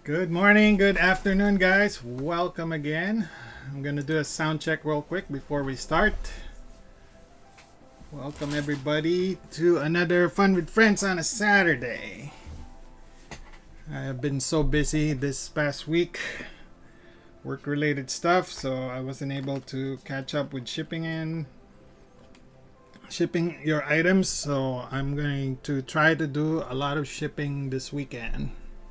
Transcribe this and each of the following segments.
Good morning, good afternoon, guys. Welcome again. I'm gonna do a sound check real quick before we start. Welcome everybody to another Fun with Friends on a Saturday. I have been so busy this past week, work-related stuff, so I wasn't able to catch up with shipping your items. So I'm going to try to do a lot of shipping this weekend.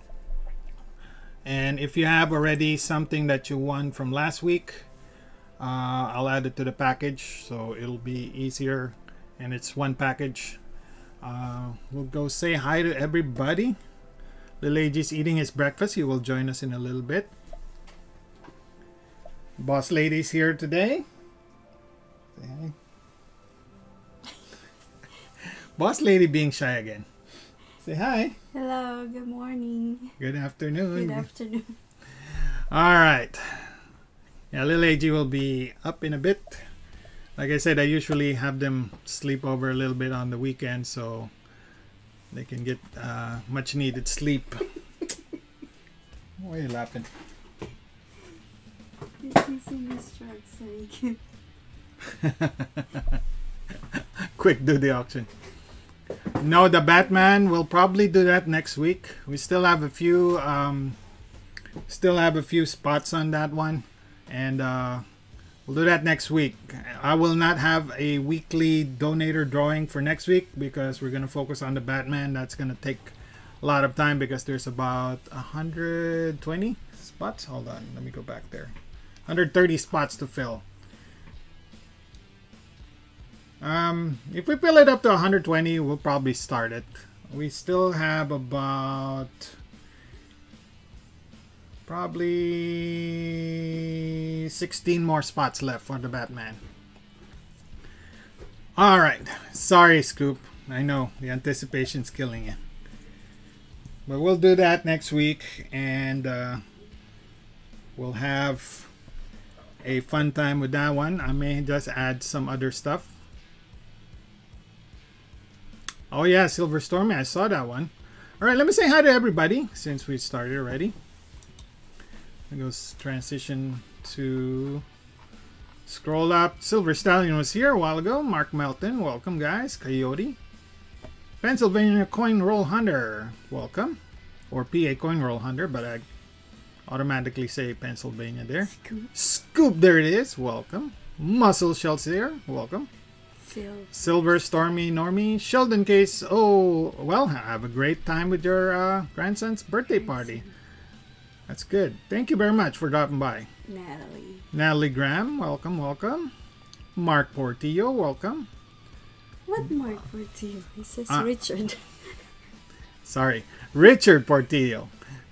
And if you have already something that you won from last week, I'll add it to the package, so it'll be easier. And it's one package. We'll go say hi to everybody. Lilagy's eating his breakfast. He will join us in a little bit. Boss Lady's here today. Say hi. Boss Lady being shy again. Say hi. Hello, good morning. Good afternoon. Good afternoon. All right. Yeah, Lilagy will be up in a bit. Like I said, I usually have them sleep over a little bit on the weekend so they can get much needed sleep. Why are you laughing? He's in his truck, so Quick, do the auction. No, the Batman, we'll probably do that next week. We still have a few spots on that one, and we'll do that next week. I will not have a weekly donator drawing for next week because we're going to focus on the Batman. That's going to take a lot of time because there's about 120 spots. Hold on, let me go back there. 130 spots to fill. If we fill it up to 120, we'll probably start it. We still have about probably 16 more spots left for the Batman. Alright, sorry Scoop. I know, the anticipation's killing you. But we'll do that next week, and we'll have a fun time with that one. I may just add some other stuff. Oh yeah, Silver Stormy, I saw that one. Alright, let me say hi to everybody since we started already. I'm going to transition to scroll up. Silver Stallion was here a while ago. Mark Melton, welcome guys. Coyote. Pennsylvania Coin Roll Hunter, welcome. Or PA Coin Roll Hunter, but I automatically say Pennsylvania there. Scoop, there it is, welcome. Muscle Shells here, welcome. Silver Stormy Normie. Sheldon Case, oh, well, have a great time with your grandson's birthday party. That's good. Thank you very much for dropping by. Natalie Graham, welcome, welcome. Mark Portillo, welcome. What Mark Portillo? He says Richard. Sorry, Richard Portillo.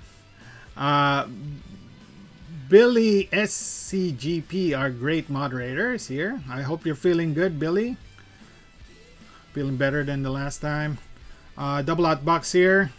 Billy SCGP, our great moderator, is here. I hope you're feeling good, Billy. Feeling better than the last time. Double Out Box here.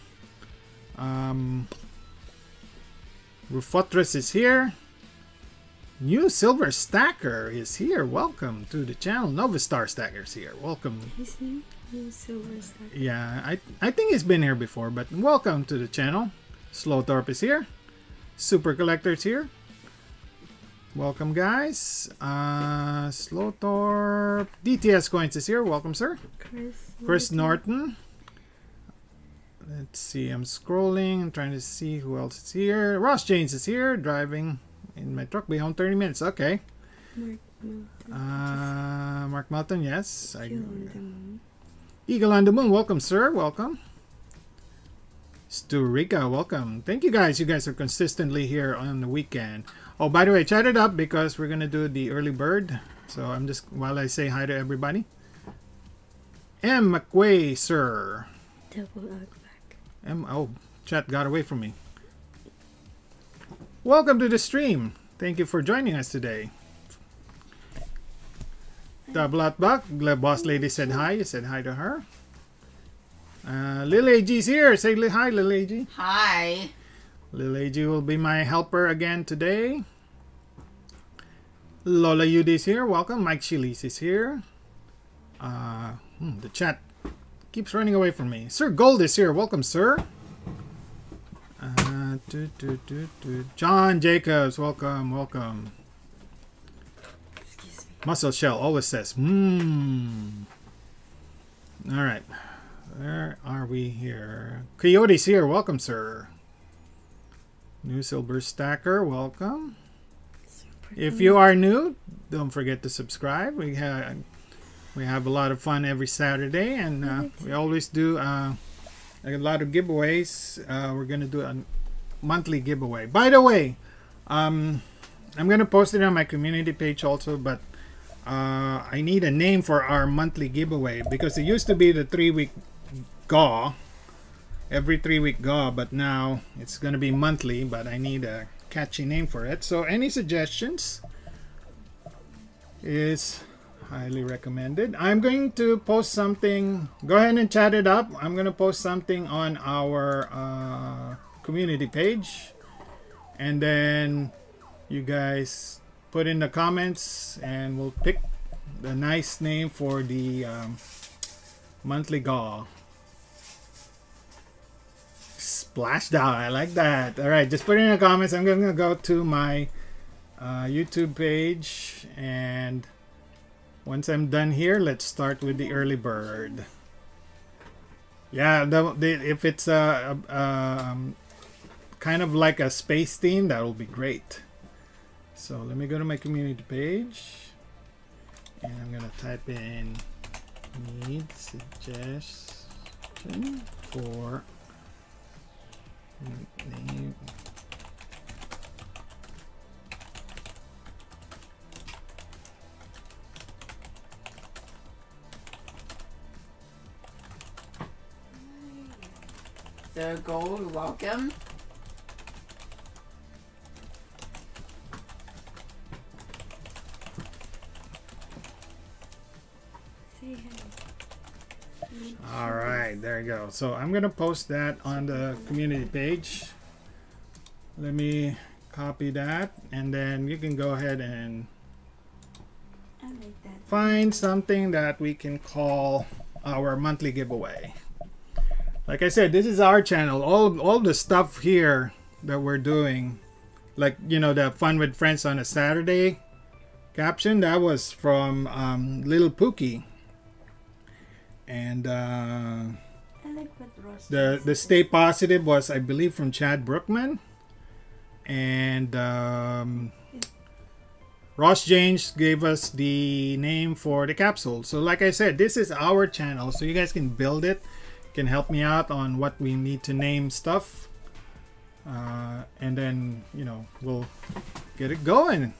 Rufotress is here. New Silver Stacker is here. Welcome to the channel. Nova Star Stacker's here. Welcome. His name? New Silver Stacker. Yeah, I think he's been here before, but welcome to the channel. Slowthorpe is here. Super Collector's here. Welcome guys. Slowthorpe. DTS Coins is here. Welcome, sir. Chris Norton. Let's see, I'm scrolling. I'm trying to see who else is here. Ross James is here. Driving in my truck. Be home 30 minutes. Okay. Mark Melton, yes. Eagle on the Moon. Welcome, sir. Welcome. Stu Rica, welcome. Thank you guys. You guys are consistently here on the weekend. Oh, by the way, chat it up because we're going to do the early bird. So I'm just, while I say hi to everybody. M. McQuay, sir. Double Out Back. Oh, chat got away from me. Welcome to the stream. Thank you for joining us today. Double Out Back. Boss Lady said hi. You said hi to her. Lil AG's here. Say hi, Lil AG. Hi. Lil AG will be my helper again today. Lola Yudi's here. Welcome. Mike Chilis is here. The chat keeps running away from me. Sir Gold is here. Welcome, sir. John Jacobs, welcome, welcome. Excuse me. Muscle Shell always says, All right. Where are we here? Coyote's here. Welcome, sir. New Silver Stacker, welcome. If you are new, don't forget to subscribe. We have a lot of fun every Saturday, and we always do a lot of giveaways. We're gonna do a monthly giveaway. By the way, I'm gonna post it on my community page also, but I need a name for our monthly giveaway, because it used to be the 3-week GAW, every 3-week GAW, but now it's gonna be monthly, but I need a catchy name for it. So any suggestions is highly recommended. I'm going to post something. Go ahead and chat it up. I'm going to post something on our community page, and then you guys put in the comments, and we'll pick the nice name for the monthly GAW. Splashdown, I like that. All right, just put it in the comments. I'm going to go to my YouTube page, and once I'm done here, let's start with the early bird. Yeah, if it's kind of like a space theme, that will be great. So let me go to my community page, and I'm gonna type in need suggestion for name. The gold, welcome. Say hi. All right, there you go. So I'm gonna post that on the community page. Let me copy that, and then you can go ahead and I like that. find something that we can call our monthly giveaway. Like I said, this is our channel. All the stuff here that we're doing, like, you know, the fun with friends on a Saturday caption, that was from Little Pookie. And I like what Ross the Stay Positive was, I believe, from Chad Brookman. And Ross James gave us the name for the capsule. So like I said, this is our channel, so you guys can build it, can help me out on what we need to name stuff, and then, you know, we'll get it going.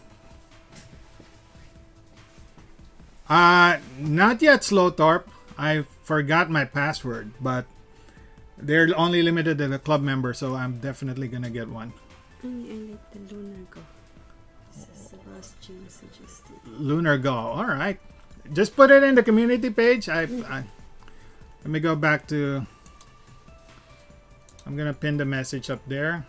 Not yet, Slowthorpe. I forgot my password, but they're only limited to the club member, so I'm definitely gonna get one. I like the lunar go. This is Ross James suggested. Lunar Go. All right, just put it in the community page. Let me go back to. I'm gonna pin the message up there.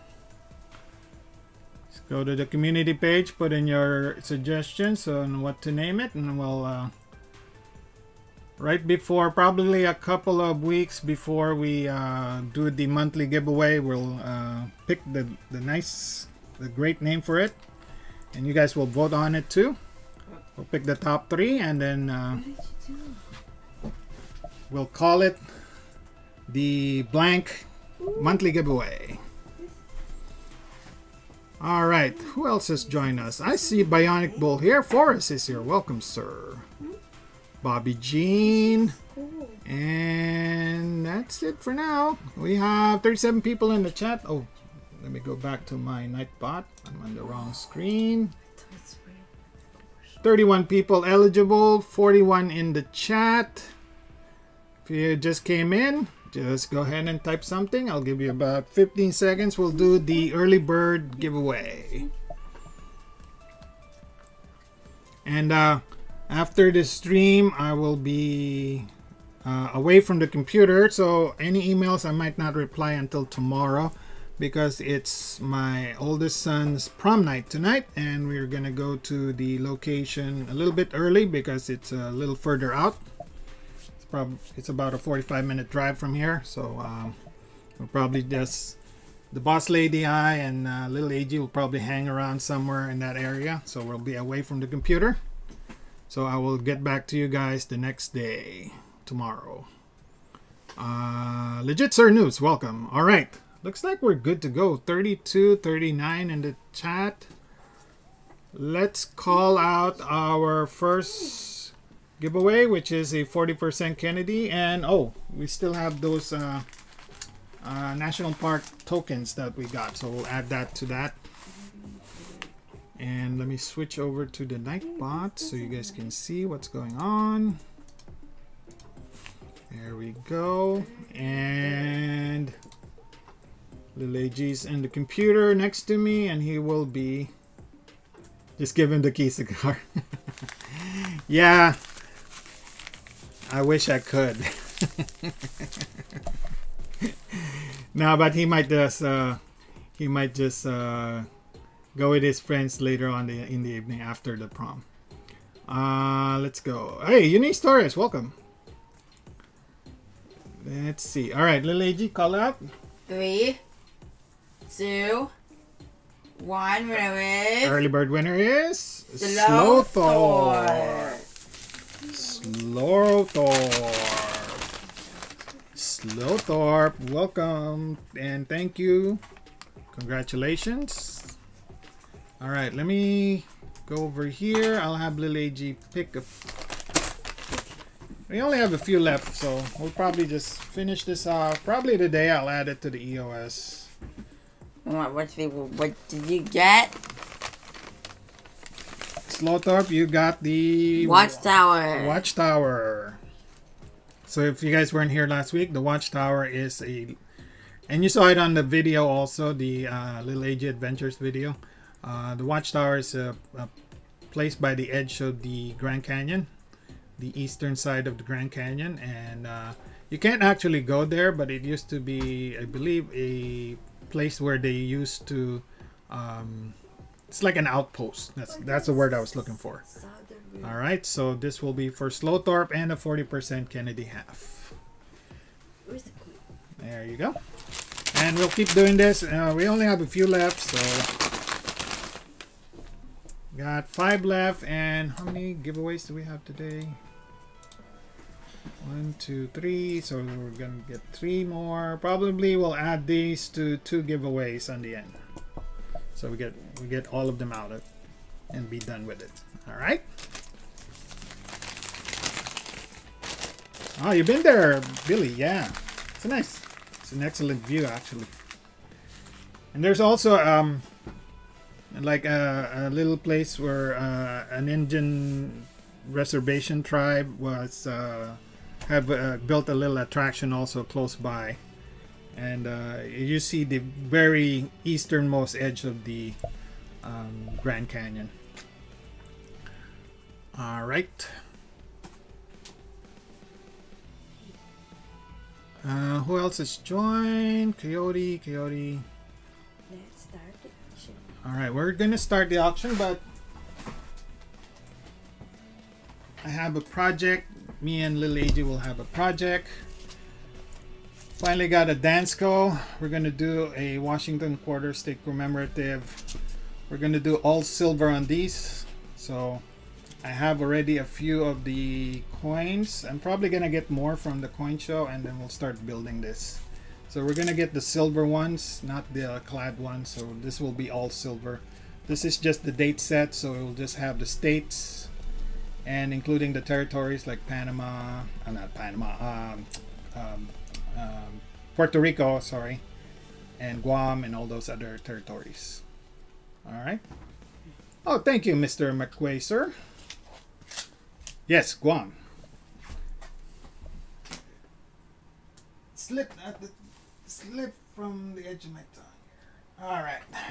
Just go to the community page, put in your suggestions on what to name it, and we'll right before, probably a couple of weeks before we do the monthly giveaway, we'll pick the great name for it, and you guys will vote on it too. We'll pick the top 3, and then What did you do? we'll call it the blank monthly giveaway. All right, who else has joined us? I see Bionic Bull here. Forrest is here. Welcome, sir. Bobby Jean. Cool. And that's it for now. We have 37 people in the chat. Oh, let me go back to my Nightbot. I'm on the wrong screen. 31 people eligible, 41 in the chat. If you just came in, just go ahead and type something. I'll give you about 15 seconds. We'll do the early bird giveaway. And after the stream, I will be away from the computer, so any emails I might not reply until tomorrow, because it's my oldest son's prom night tonight, and we're gonna go to the location a little bit early because it's a little further out. It's about a 45-minute drive from here, so we'll probably just the boss lady I and little AG will probably hang around somewhere in that area, so we'll be away from the computer. So I will get back to you guys the next day, tomorrow. Legit Sir News, welcome. All right, looks like we're good to go. 32, 39 in the chat. Let's call out our first giveaway, which is a 40% Kennedy. And oh, we still have those National Park tokens that we got, so we'll add that to that. And let me switch over to the Nightbot so you guys can see what's going on. There we go. And little AG's in the computer next to me, and he will be... Just give him the keys to the car. Yeah. I wish I could. No, but he might just go with his friends later on in the evening after the prom. Let's go. Hey, Eunice Torres, welcome. Let's see. All right, little AG, call out. 3, 2, 1. Winner is Early bird winner is Slowthorpe. Slowthorpe, welcome and thank you. Congratulations. All right, let me go over here. I'll have little AG pick up. We only have a few left, so we'll probably just finish this off. Probably today I'll add it to the EOS. What did you get? Slowthorpe, you got the Watchtower. Watchtower. So if you guys weren't here last week, the Watchtower is a... And you saw it on the video also, the Little AG Adventures video. The Watchtower is a place by the edge of the Grand Canyon. The eastern side of the Grand Canyon. And you can't actually go there, but it used to be, I believe, a place where they used to... it's like an outpost. That's the word I was looking for. All right, so this will be for Slowthorpe and a 40% Kennedy half. There you go. And we'll keep doing this. We only have a few left, so got 5 left. And how many giveaways do we have today? 1, 2, 3. So we're gonna get 3 more. Probably we'll add these to 2 giveaways on the end. So we get all of them out of and be done with it. All right. Oh, you've been there, Billy. Yeah, it's an excellent view actually. And there's also like a little place where an Indian reservation tribe was have built a little attraction also close by. And you see the very easternmost edge of the Grand Canyon. All right. Who else has joined? Coyote. Let's start the auction. All right, we're gonna start the auction, but I have a project. Me and Lil AG will have a project. Finally got a Dansko. We're gonna do a Washington quarter stake commemorative. We're gonna do all silver on these. So I have already a few of the coins. I'm probably gonna get more from the coin show, and then we'll start building this. So we're gonna get the silver ones, not the clad ones. So this will be all silver. This is just the date set, so we'll just have the states and including the territories like Panama, not Panama, Puerto Rico, sorry, and Guam and all those other territories. All right. Oh, thank you, Mr. McQuay, sir. Yes, Guam. Slip from the edge of my tongue. All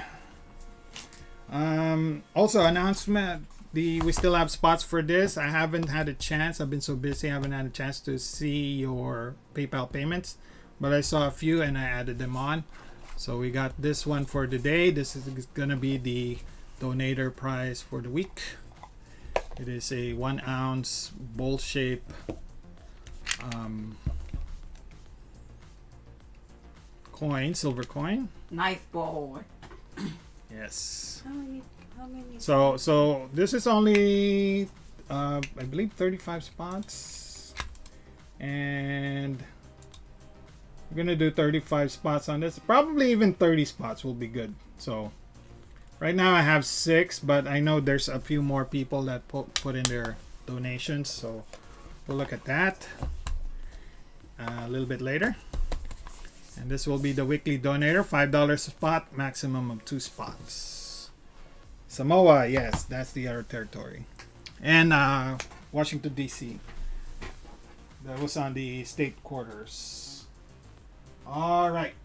right. Also, announcement. We still have spots for this. I haven't had a chance. I've been so busy. I haven't had a chance to see your PayPal payments, but I saw a few and I added them on. So we got this one for today. This is gonna be the donator prize for the week. It is a 1 ounce bowl shape coin, silver coin. Nice boy. Yes. How many? So this is only I believe 35 spots, and we're gonna do 35 spots on this. Probably even 30 spots will be good. So right now I have 6, but I know there's a few more people that put in their donations, so we'll look at that a little bit later. And this will be the weekly donator, $5 a spot, maximum of 2 spots. Samoa, yes, that's the other territory. And Washington, D.C. That was on the state quarters. All right.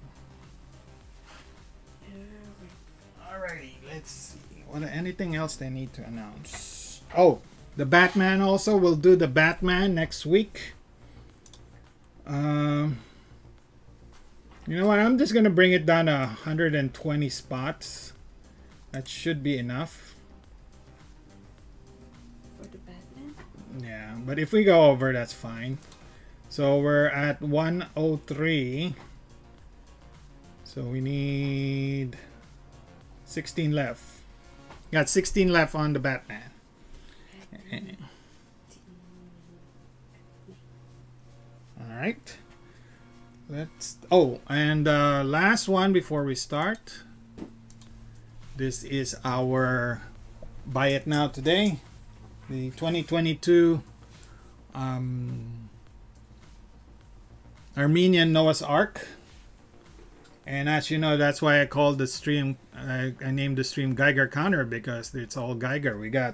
Alrighty, let's see. Anything else they need to announce? Oh, the Batman also. We'll do the Batman next week. You know what? I'm just going to bring it down to 120 spots. That should be enough. For the Batman? Yeah, but if we go over, that's fine. So we're at 103. So we need 16 left. Got 16 left on the Batman. Alright. And last one before we start. This is our Buy It Now Today. The 2022 Armenian Noah's Ark. And as you know, that's why I called the stream, I named the stream Geiger Counter, because it's all Geiger. We got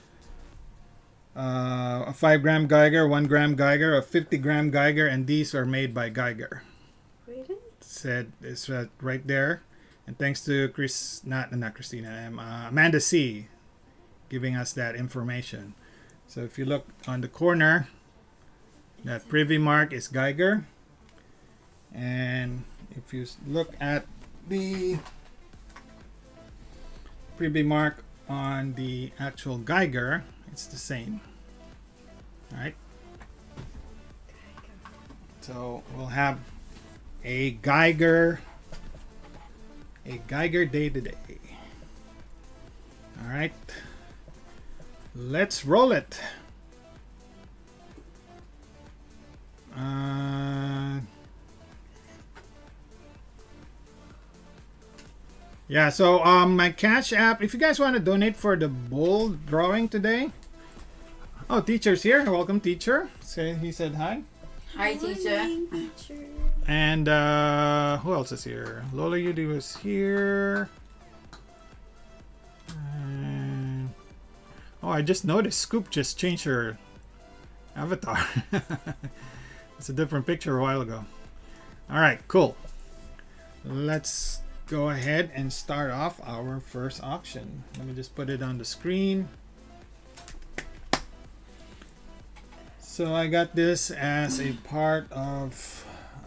a 5-gram Geiger, 1-gram Geiger, a 50-gram Geiger, and these are made by Geiger. Really? It's right there. And thanks to Amanda C. giving us that information. So if you look on the corner, that privy mark is Geiger. And if you look at the privy mark on the actual Geiger, it's the same. Alright. So we'll have a Geiger day today. Alright. Let's roll it. Yeah, so my Cash App, if you guys want to donate for the bull drawing today. Oh, teacher's here. Welcome, teacher. He said hi. Hi, teacher. Teacher. And who else is here? Lola Yudi was here. And, oh, I just noticed Scoop just changed her avatar. It's a different picture a while ago. All right, cool. Let's go ahead and start off our first auction. Let me just put it on the screen. So I got this as a part of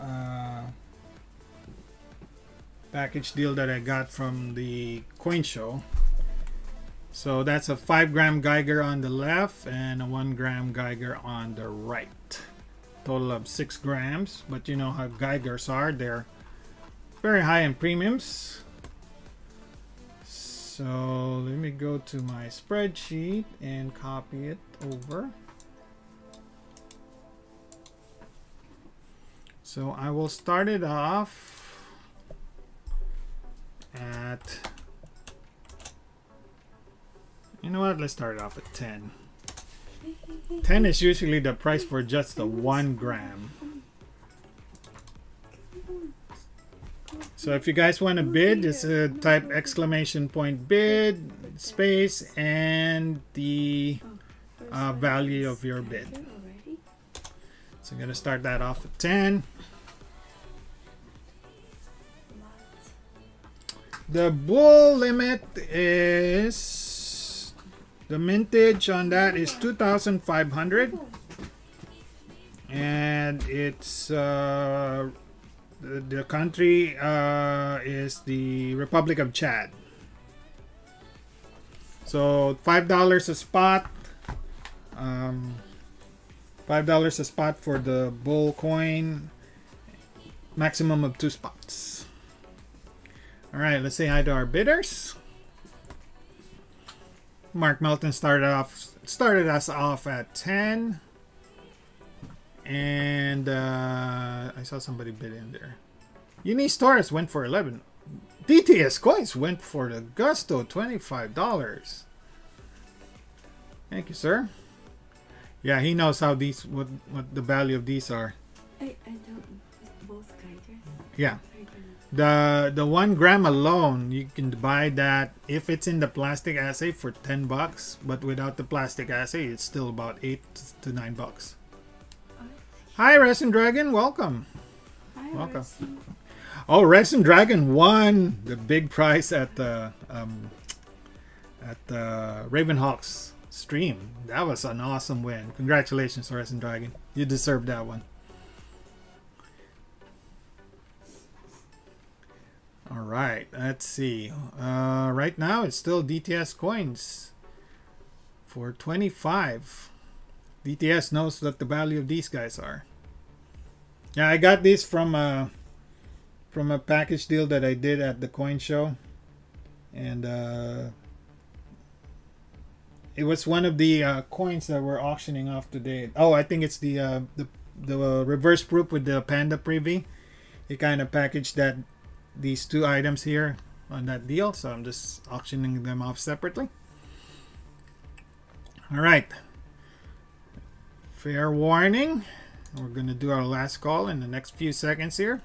package deal that I got from the coin show. So that's a 5-gram Geiger on the left and a 1-gram Geiger on the right. Total of 6 grams, but you know how Geigers are, they're very high in premiums. So let me go to my spreadsheet and copy it over. So I will start it off at, you know what, let's start it off at 10. 10 is usually the price for just the 1 gram. So if you guys want to bid, just type exclamation point bid space and the value of your bid. So I'm going to start that off at 10. The bull limit is, the mintage on that is 2,500. And it's the country is the Republic of Chad. So $5 a spot. $5 a spot for the bull coin. Maximum of 2 spots. All right, let's say hi to our bidders. Mark Melton started us off at 10. And I saw somebody bid in there. Eunice Torres went for 11. DTS Coins went for the gusto, $25. Thank you, sir. Yeah, he knows how these what the value of these are. I don't. Both Geigers. Yeah. The 1 gram alone, you can buy that if it's in the plastic assay for $10, but without the plastic assay, it's still about $8 to $9. Hi, Resin Dragon, welcome. Hi, Welcome. Resin. Oh, Resin Dragon won the big prize at the Ravenhawks stream. That was an awesome win. Congratulations, Resin Dragon. You deserve that one. All right, let's see. Right now, it's still DTS coins for 25. DTS knows what the value of these guys are. Yeah, I got these from a package deal that I did at the coin show, and it was one of the coins that we're auctioning off today. Oh, I think it's the reverse proof with the panda privy. It kind of packaged these two items here on that deal, so I'm just auctioning them off separately. All right. Fair warning, we're going to do our last call in the next few seconds here.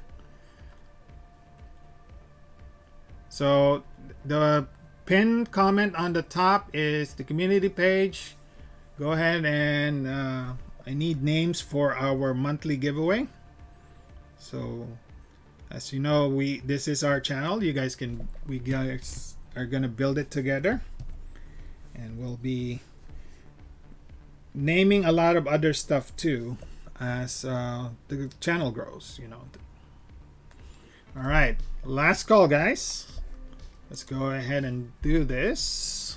So the pinned comment on the top is the community page. Go ahead and I need names for our monthly giveaway. So as you know, this is our channel. We guys are going to build it together, and we'll be naming a lot of other stuff too as the channel grows, you know. All right, last call, guys. Let's go ahead and do this.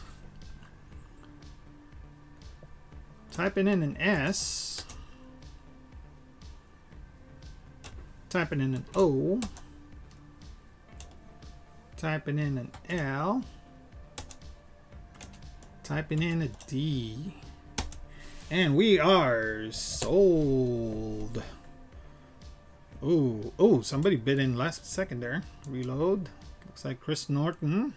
Typing in an S, typing in an O, typing in an L, typing in a D. And we are sold. Oh, somebody bid in last second there. Reload. Looks like Chris Norton.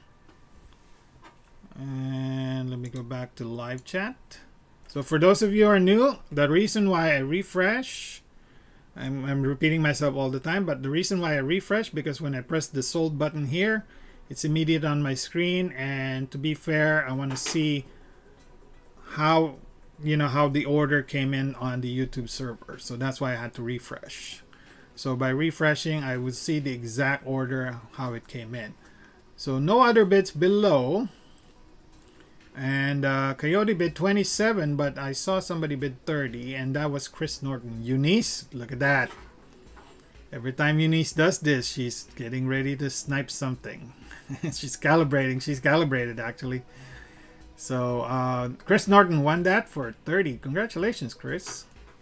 And let me go back to live chat. So for those of you who are new, the reason why I refresh, I'm repeating myself all the time, but the reason why I refresh, because when I press the sold button here, it's immediate on my screen. And to be fair, I want to see how the order came in on the YouTube server. So that's why I had to refresh. So by refreshing, I would see the exact order how it came in. So no other bids below. And Coyote bid 27, but I saw somebody bid 30, and that was Chris Norton. Eunice, look at that. Every time Eunice does this, she's getting ready to snipe something. She's calibrating. She's calibrated, actually. So Chris Norton won that for 30. Congratulations, Chris.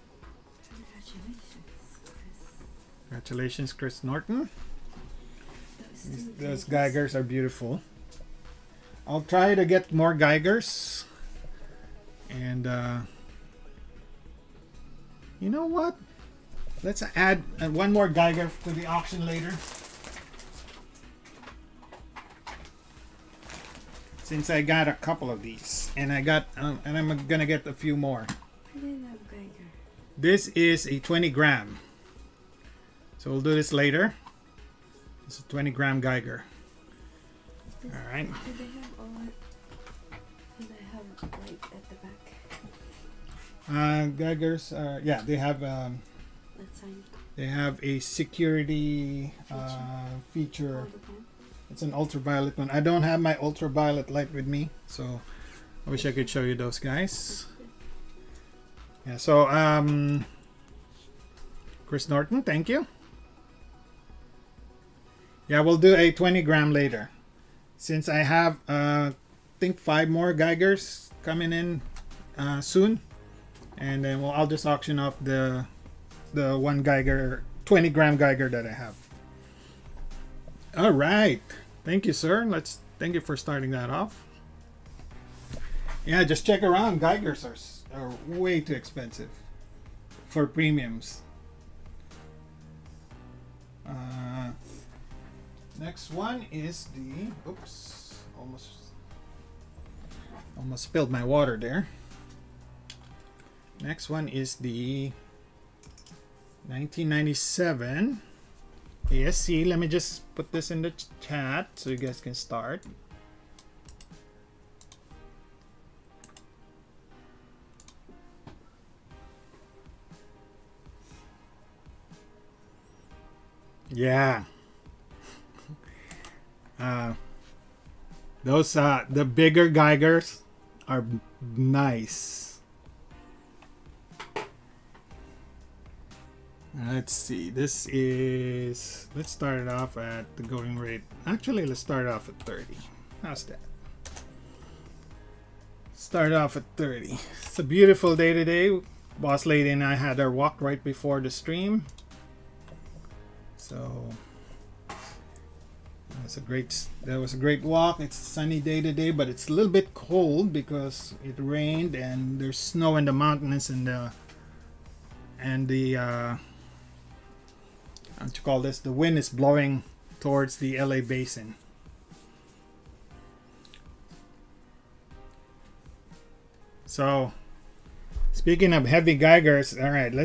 Congratulations, Chris Norton. Those Geigers are beautiful. I'll try to get more Geigers. And you know what? Let's add one more Geiger to the auction later. Since I got a couple of these, and I'm gonna get a few more. I didn't have Geiger. This is a 20 gram, so we'll do this later. It's a 20 gram Geiger. All right. Do they have all? Do they have like at the back? Geigers, yeah, they have. That sign. They have a security feature. It's an ultraviolet one. I don't have my ultraviolet light with me, so I wish I could show you those guys. Yeah, so Chris Norton, thank you. Yeah, we'll do a 20 gram later. Since I have I think 5 more Geigers coming in soon, and then I'll just auction off the 1 Geiger, 20 gram Geiger that I have. All right. Thank you, sir. Thank you for starting that off. Yeah, just check around. Geigers are way too expensive for premiums. Next one is the, oops, almost spilled my water there. Next one is the 1997 ASC. Let me just put this in the chat so you guys can start. Yeah. Those the bigger Geigers are nice. Let's see. This is, let's start it off at the going rate. Actually, let's start off at 30. How's that? Start off at 30. It's a beautiful day today. Boss lady and I had our walk right before the stream. So that was a great walk. It's a sunny day today, but it's a little bit cold because it rained and there's snow in the mountains and the what you call this? The wind is blowing towards the LA basin. So speaking of heavy Geigers, all right,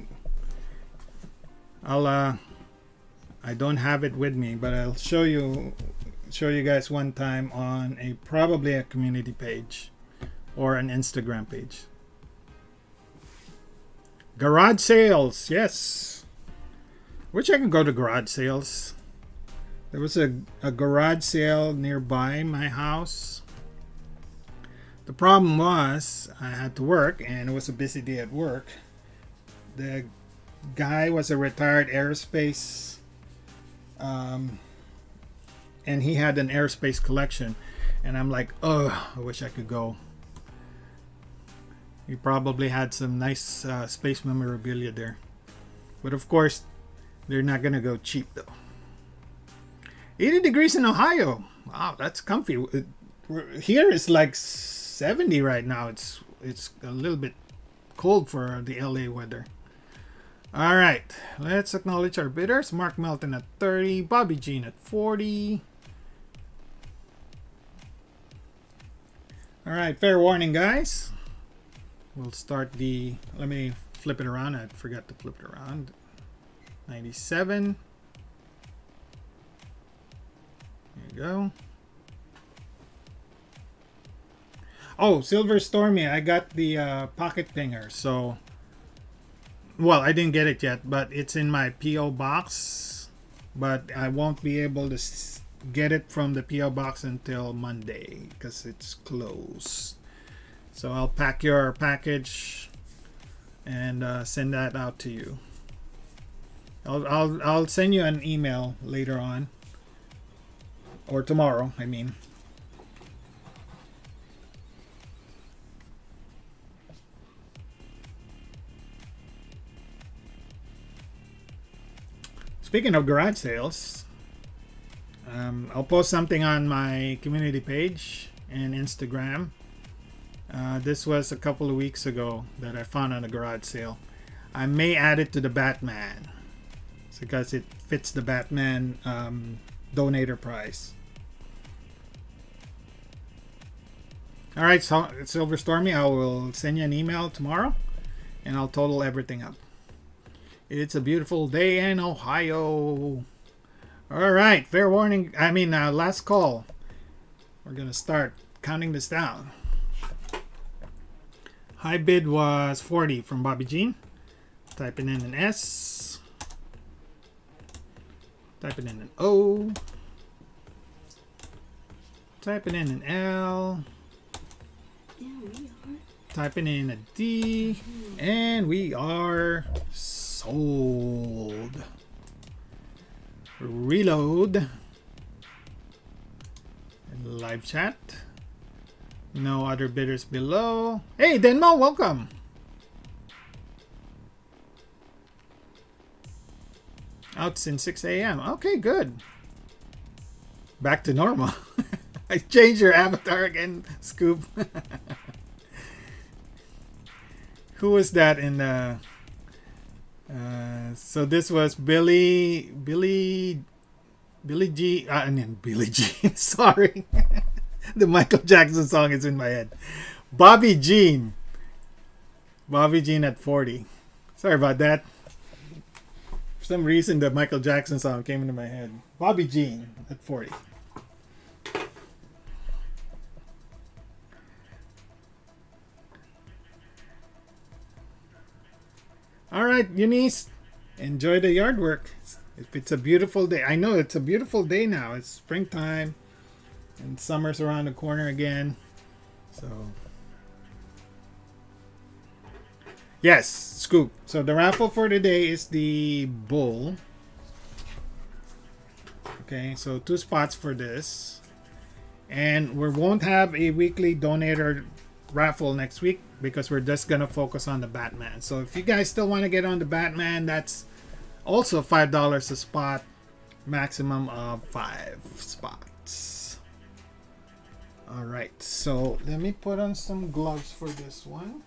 I don't have it with me, but I'll show you guys one time on probably a community page or an Instagram page. Garage sales, yes. Wish I could go to garage sales. There was a garage sale nearby my house. The problem was I had to work and it was a busy day at work. The guy was a retired aerospace and he had an aerospace collection, and I'm like, oh, I wish I could go. He probably had some nice space memorabilia there, but of course they're not gonna go cheap though. 80 degrees in Ohio. Wow, that's comfy. Here it's like 70 right now. It's a little bit cold for the LA weather. All right, let's acknowledge our bidders. Mark Melton at 30, Bobby Jean at 40. All right, fair warning, guys. We'll start the, let me flip it around. I forgot to flip it around. 97. There you go. Oh, Silver Stormy, I got the pocket pinger. So, well, I didn't get it yet, but it's in my P.O. box. But I won't be able to get it from the P.O. box until Monday because it's closed. So I'll pack your package and send that out to you. I'll send you an email later on, or tomorrow, I mean. Speaking of garage sales, I'll post something on my community page and Instagram. This was a couple of weeks ago that I found on a garage sale. I may add it to the Batman because it fits the Batman donator price. All right, so Silver Stormy, I will send you an email tomorrow and I'll total everything up. It's a beautiful day in Ohio. All right, fair warning. I mean, last call. We're going to start counting this down. High bid was 40 from Bobby Jean. Typing in an S. Typing in an O. Typing in an L. Yeah, we are. Typing in a D. And we are sold. Reload. And live chat. No other bidders below. Hey, Denmo, welcome. Out since 6 a.m. Okay, good. back to normal. I changed your avatar again, Scoop. Who was that in the... so this was Billy G. Billy Jean. Sorry. The Michael Jackson song is in my head. Bobby Jean. Bobby Jean at 40. Sorry about that. For some reason, the Michael Jackson song came into my head. Bobby Jean at 40. All right, Eunice, enjoy the yard work. If it's a beautiful day, I know it's a beautiful day now. It's springtime, and summer's around the corner again. So, yes, Scoop. So the raffle for today is the bull. Okay, so 2 spots for this, and we won't have a weekly donator raffle next week because we're just gonna focus on the Batman. So if you guys still want to get on the Batman, that's also $5 a spot, maximum of 5 spots. All right, so let me put on some gloves for this one.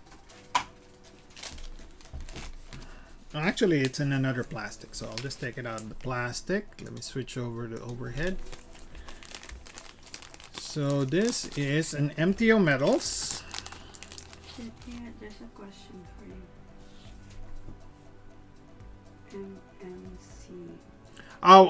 Actually, it's in another plastic, so I'll just take it out of the plastic. Let me switch over to overhead. So this is an MTO Metals. Yeah, there's a question for you. MMC. Oh,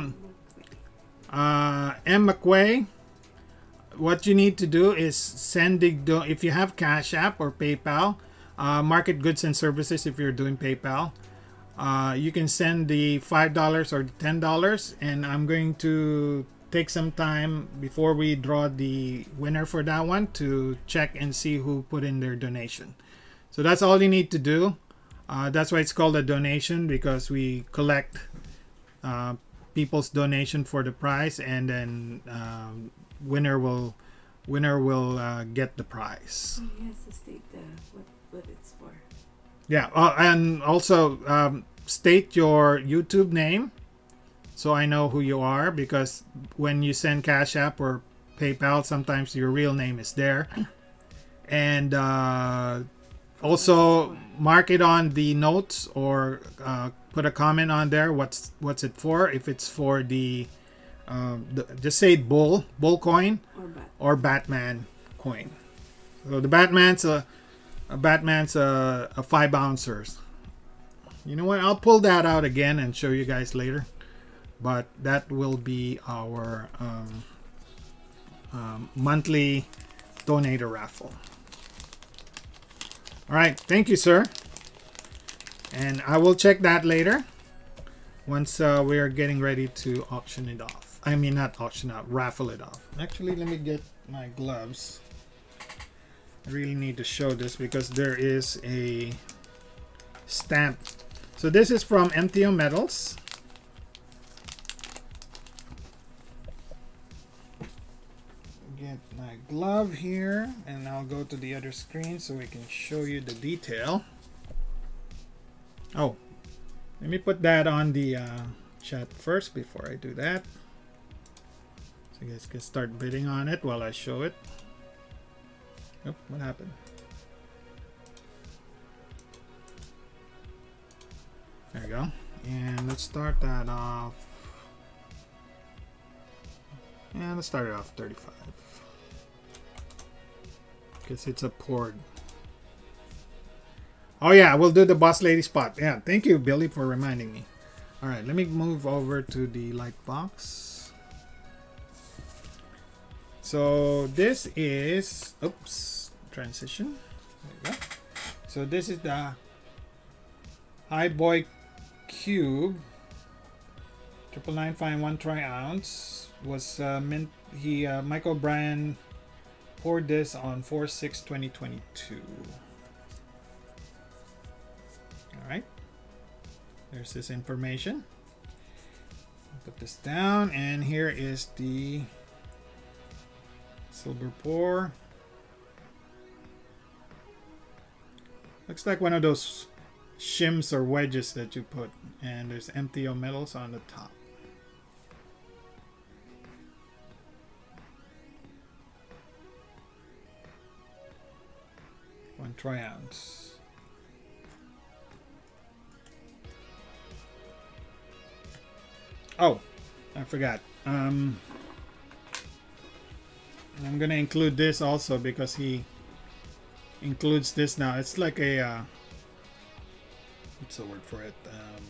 M. McQuay. What you need to do is send the if you have Cash App or PayPal, Market Goods and Services. If you're doing PayPal, you can send the $5 or the $10, and I'm going to take some time before we draw the winner for that one to check and see who put in their donation. So that's all you need to do. That's why it's called a donation, because we collect people's donation for the prize, and then winner will get the prize. He has to state what it's for. Yeah, and also state your YouTube name, so I know who you are, because when you send Cash App or PayPal, sometimes your real name is there. And also mark it on the notes, or put a comment on there. What's it for? If it's for the just say bull coin or Batman coin. So the Batman's a 5 ounces. You know what? I'll pull that out again and show you guys later. But that will be our monthly donator raffle. All right, thank you, sir. And I will check that later once we are getting ready to auction it off. I mean, not auction off, raffle it off. Actually, let me get my gloves. I really need to show this because there is a stamp. So this is from MTO Metals. Get my glove here, and I'll go to the other screen so we can show you the detail. Oh, let me put that on the chat first before I do that, so you guys can start bidding on it while I show it. Oh, what happened? There we go. And let's start that off. Yeah, let's start it off 35. Because it's a poured. Oh yeah, we'll do the boss lady spot. Yeah, thank you, Billy, for reminding me. All right, let me move over to the light box. So this is, oops, transition. There we go. So this is the High Boy Cube. 999 fine 1 troy-ounce. Was mint. Michael Brand poured this on 4/6/2022. All right, there's this information. Put this down, and here is the silver pour. Looks like one of those shims or wedges that you put, and there's MTO Metals on the top. Troy ounce. Oh, I forgot. I'm gonna include this also because he includes this now. It's like a what's the word for it?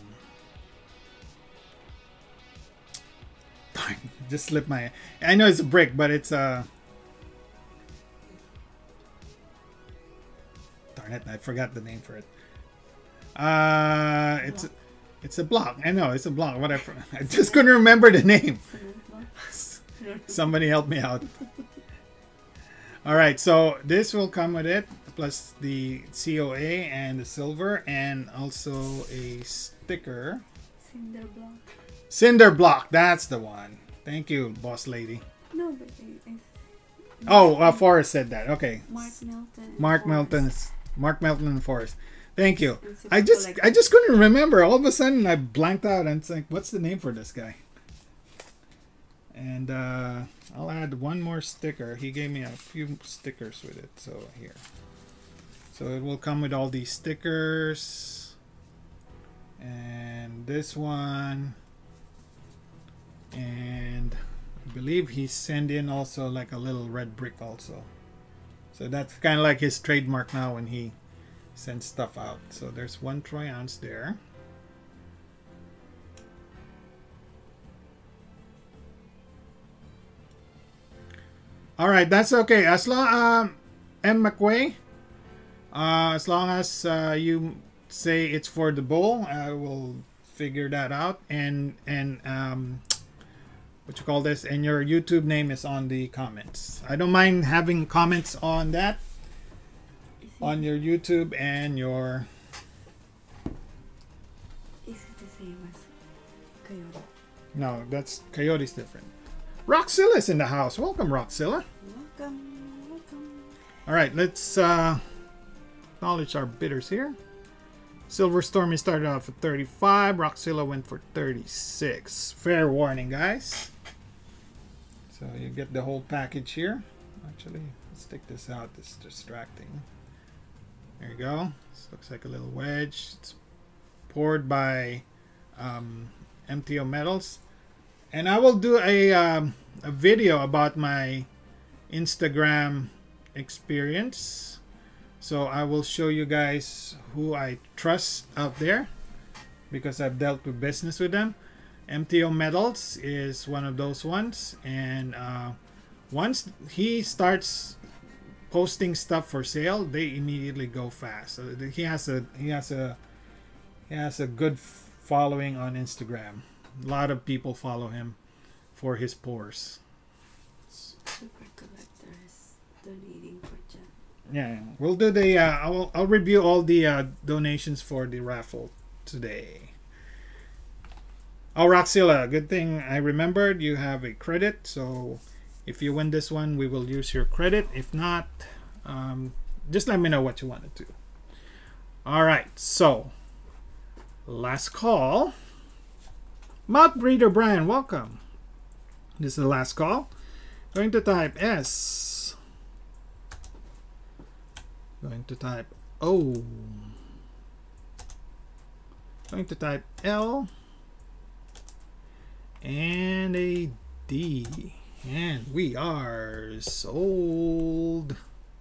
Just slipped my. I know it's a brick, but it's a. Darn it! I forgot the name for it. It's a block. I know it's a block. Whatever. I just couldn't remember the name. Somebody help me out. All right, so this will come with it, plus the COA and the silver, and also a sticker. Cinder block. Cinder block. That's the one. Thank you, boss lady. No, but Oh, Forrest said that. Okay. Mark Melton. Mark Melton and Forrest. Thank you. I just couldn't remember. All of a sudden, I blanked out, and it's like, what's the name for this guy? And I'll add one more sticker. He gave me a few stickers with it. So here. So it will come with all these stickers. And this one. And I believe he sent in also like a little red brick also. So that's kind of like his trademark now when he sends stuff out. So there's one Troy ounce there. All right, that's okay. As long M. McQuay, as long as you say it's for the bowl, I will figure that out. And what you call this? And your YouTube name is on the comments. I don't mind having comments on that, on your YouTube and your. Is it the same as Coyote? No, that's Coyote's different. Roxzilla's in the house. Welcome, Roxzilla. Welcome, welcome. All right, let's acknowledge our bidders here. Silver Stormy started off at 35. Roxzilla went for 36. Fair warning, guys. So you get the whole package here. Actually, let's take this out. This is distracting. There you go. This looks like a little wedge. It's poured by MTO Metals. And I will do a video about my Instagram experience. So I will show you guys who I trust out there because I've dealt with business with them. MTO Metals is one of those ones, and once he starts posting stuff for sale, they immediately go fast. So he has a good following on Instagram. A lot of people follow him for his pours. Super collectors donating for chat. Yeah, we'll do the. I'll review all the donations for the raffle today. Oh, Roxzilla, good thing I remembered. You have a credit, so if you win this one, we will use your credit. If not, just let me know what you want to do. All right, so last call. Mouth Breeder Brian, welcome. This is the last call. Going to type S. Going to type O. Going to type L. And a D. And we are sold.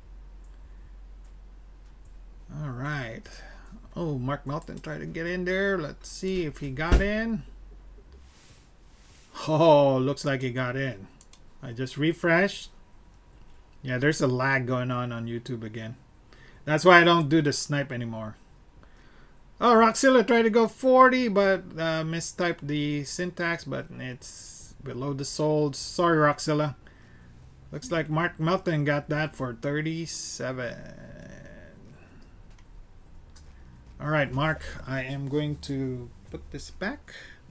All right. Oh, Mark Melton tried to get in there. Let's see if he got in. Oh, looks like he got in. I just refreshed. Yeah, there's a lag going on YouTube again. That's why I don't do the snipe anymore. Oh, Roxzilla tried to go 40, but mistyped the syntax, but it's below the sold. Sorry, Roxzilla. Looks like Mark Melton got that for 37. All right, Mark, I am going to put this back.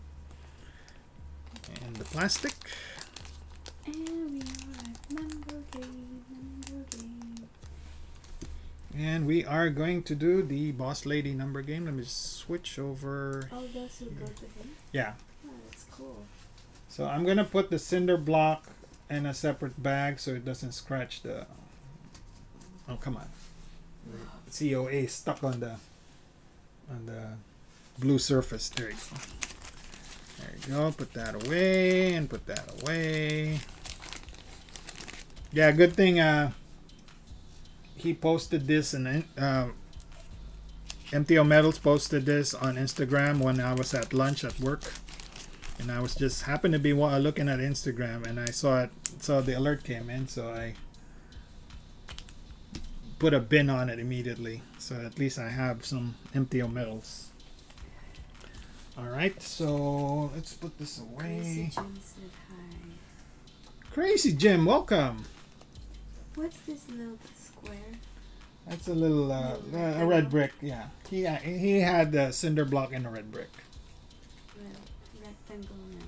And the plastic. And we are at number game. And we are going to do the Boss Lady number game. Let me just switch over. Oh, those will go to him? Yeah. Oh, that's cool. So I'm going to put the cinder block in a separate bag so it doesn't scratch the... Oh, come on. COA stuck on the blue surface. There you go. There you go. Put that away and put that away. Yeah, good thing he posted this, and MTO Metals posted this on Instagram when I was at lunch at work, and I was just happened to be looking at Instagram, and I saw the alert came in, so I put a bin on it immediately, so at least I have some MTO Metals. All right, so let's put this away. Crazy Jim said hi. Crazy Jim, welcome. What's this little square? That's a little a red brick. Yeah, he had the cinder block and a red brick. Well, rectangle, not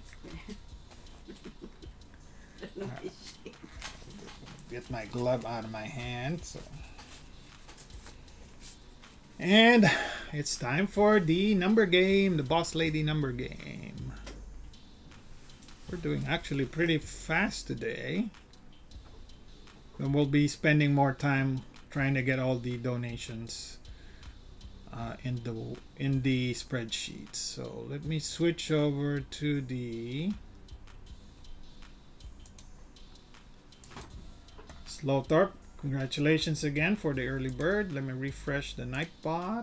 square. Get my glove out of my hand. So. And it's time for the number game, the boss lady number game. We're doing actually pretty fast today. And we'll be spending more time trying to get all the donations in the spreadsheet. So let me switch over to the Slowthorpe. Congratulations again for the early bird. Let me refresh the Nightbot.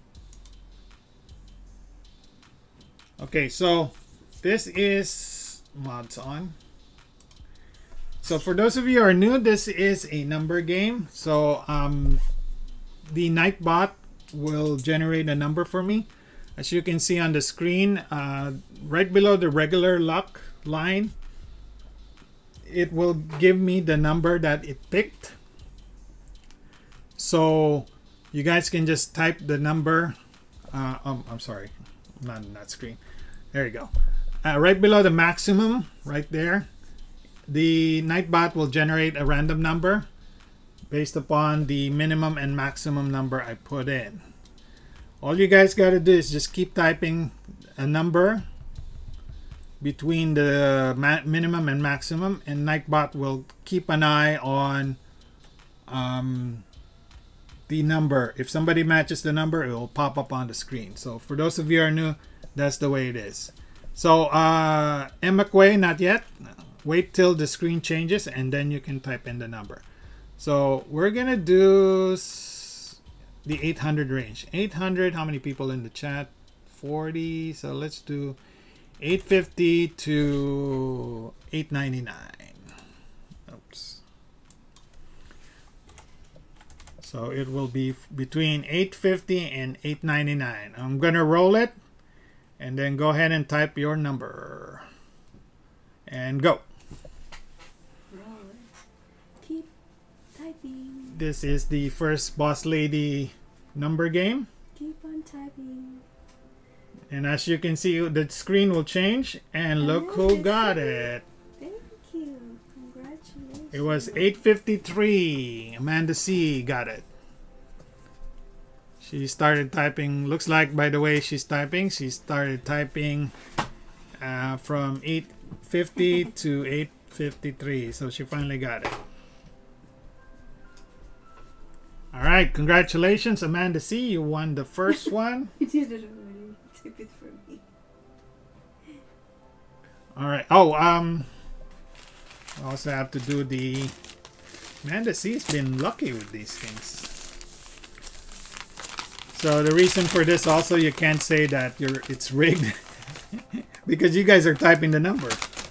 Okay, so this is mods on. So for those of you who are new, this is a number game. So the Nightbot will generate a number for me. As you can see on the screen, right below the regular luck line, it will give me the number that it picked. So you guys can just type the number. I'm sorry, not on that screen. There you go. Right below the maximum, right there, the Nightbot will generate a random number based upon the minimum and maximum number I put in. All you guys got to do is just keep typing a number between the minimum and maximum, and Nightbot will keep an eye on the number. If somebody matches the number, it will pop up on the screen. So for those of you who are new, that's the way it is. So M. McQuay, not yet. Wait till the screen changes and then you can type in the number. So we're gonna do the 800 range. 800, how many people in the chat? 40. So let's do 850 to 899. Oops. So it will be between 850 and 899. I'm gonna roll it and then go ahead and type your number and go. Keep typing. This is the first boss lady number game. Keep on typing. And as you can see, the screen will change, and look who got it. Thank you. Congratulations. It was 853. Amanda C got it. She started typing. Looks like, by the way she's typing, she started typing from 850 to 853. So she finally got it. All right, congratulations, Amanda C. You won the first one. You did it already. Tip it for me. All right. Oh, I also have to do the. Amanda C's been lucky with these things. So the reason for this also, you can't say that it's rigged because you guys are typing the number.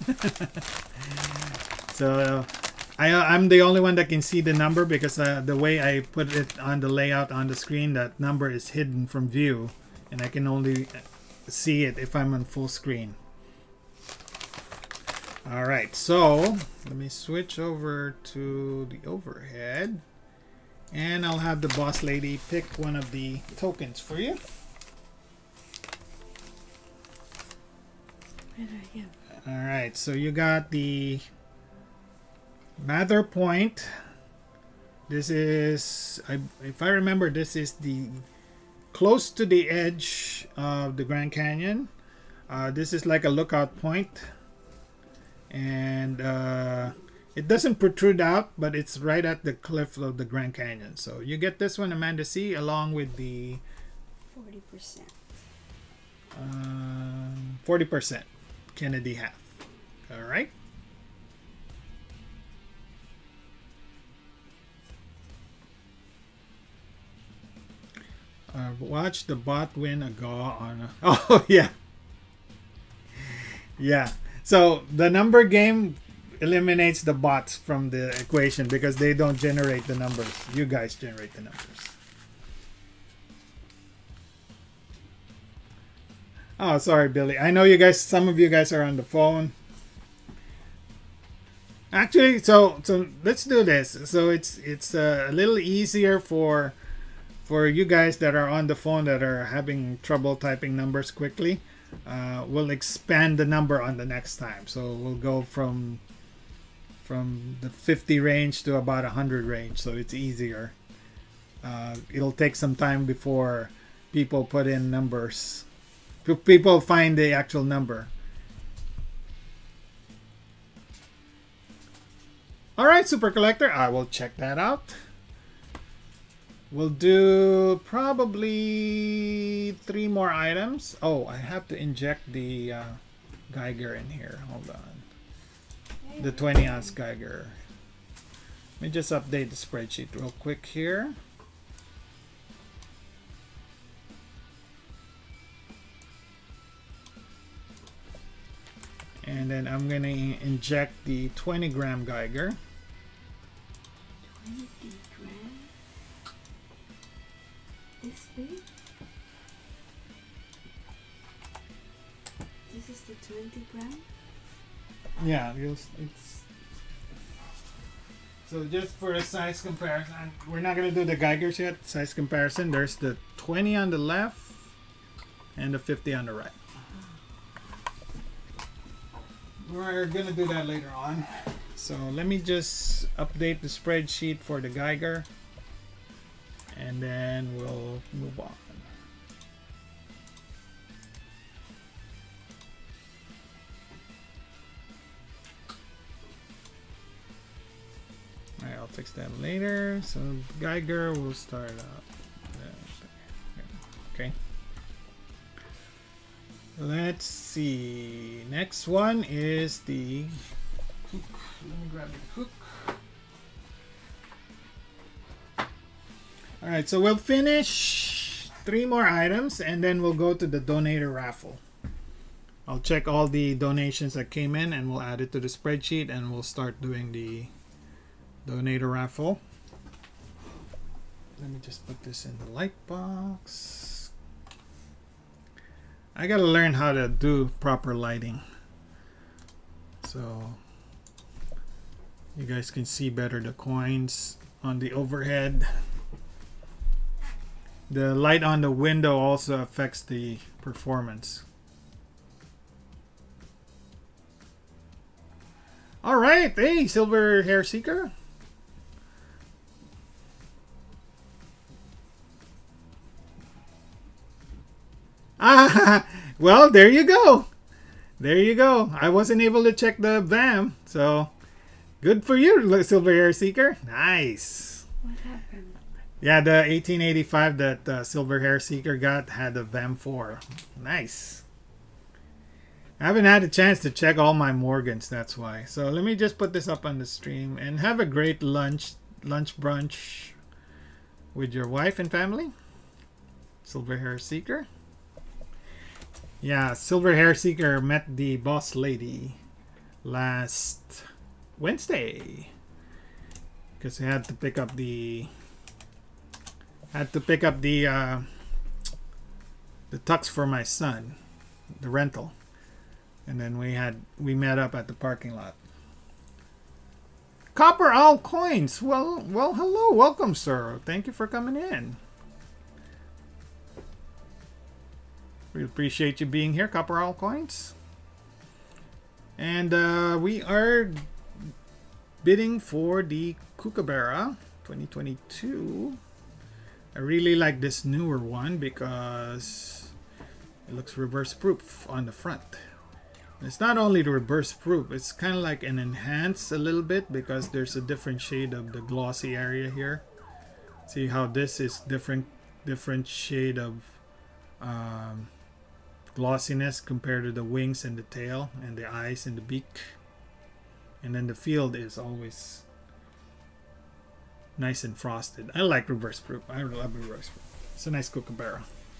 So I'm the only one that can see the number because the way I put it on the layout on the screen, that number is hidden from view, and I can only see it if I'm on full screen. All right, so let me switch over to the overhead, and I'll have the boss lady pick one of the tokens for you. All right, so you got the Mather Point. This is, if I remember, this is the close to the edge of the Grand Canyon. This is like a lookout point, and It doesn't protrude out, but it's right at the cliff of the Grand Canyon. So you get this one, Amanda C, along with the 40%. 40% Kennedy half. All right. Watch the bot win a gaw on a... Oh, yeah. Yeah. So the number game eliminates the bots from the equation because they don't generate the numbers. You guys generate the numbers. Oh, sorry, Billy. I know you guys, some of you guys are on the phone. Actually, so let's do this. So it's a little easier for you guys that are on the phone that are having trouble typing numbers quickly. We'll expand the number on the next time. So we'll go from the 50 range to about 100 range, so it's easier. It'll take some time before people put in numbers. People find the actual number. All right, Super Collector, I will check that out. We'll do probably 3 more items. Oh, I have to inject the Geiger in here. Hold on. The 20-ounce Geiger. Let me just update the spreadsheet real quick here. And then I'm going to inject the 20-gram Geiger. 20 gram? This big? This is the 20 gram? Yeah, it's... So just for a size comparison, we're not going to do the Geigers yet. Size comparison, there's the 20 on the left and the 50 on the right. We're going to do that later on. So let me just update the spreadsheet for the Geiger and then we'll move on. Alright, I'll fix that later. So Geiger will start up. Okay. Let's see. Next one is the hook. Let me grab the hook. Alright, so we'll finish 3 more items and then we'll go to the donator raffle. I'll check all the donations that came in and we'll add it to the spreadsheet and we'll start doing the donator raffle. Let me just put this in the light box. I gotta learn how to do proper lighting so you guys can see better the coins on the overhead. The light on the window also affects the performance. All right, hey, Silver Hair Seeker. Ah, well, there you go. There you go. I wasn't able to check the VAM, so good for you, Silver Hair Seeker. Nice. What happened? Yeah, the 1885 that Silver Hair Seeker got had a VAM 4. Nice. I haven't had a chance to check all my Morgans, that's why. So let me just put this up on the stream and have a great lunch brunch with your wife and family. Silver Hair Seeker. Yeah, Silver Hair Seeker met the boss lady last Wednesday because he had to pick up the tux for my son, the rental, and then we met up at the parking lot. Copper Owl Coins. Well, hello, welcome, sir. Thank you for coming in. We appreciate you being here, Copper Owl Coins. And we are bidding for the Kookaburra 2022. I really like this newer one because it looks reverse proof on the front. It's not only the reverse proof, it's kind of like an enhance a little bit because there's a different shade of the glossy area here. See how this is different shade of glossiness compared to the wings and the tail and the eyes and the beak. And then the field is always nice and frosted. I like reverse proof. I love reverse proof. It's a nice kookaburra.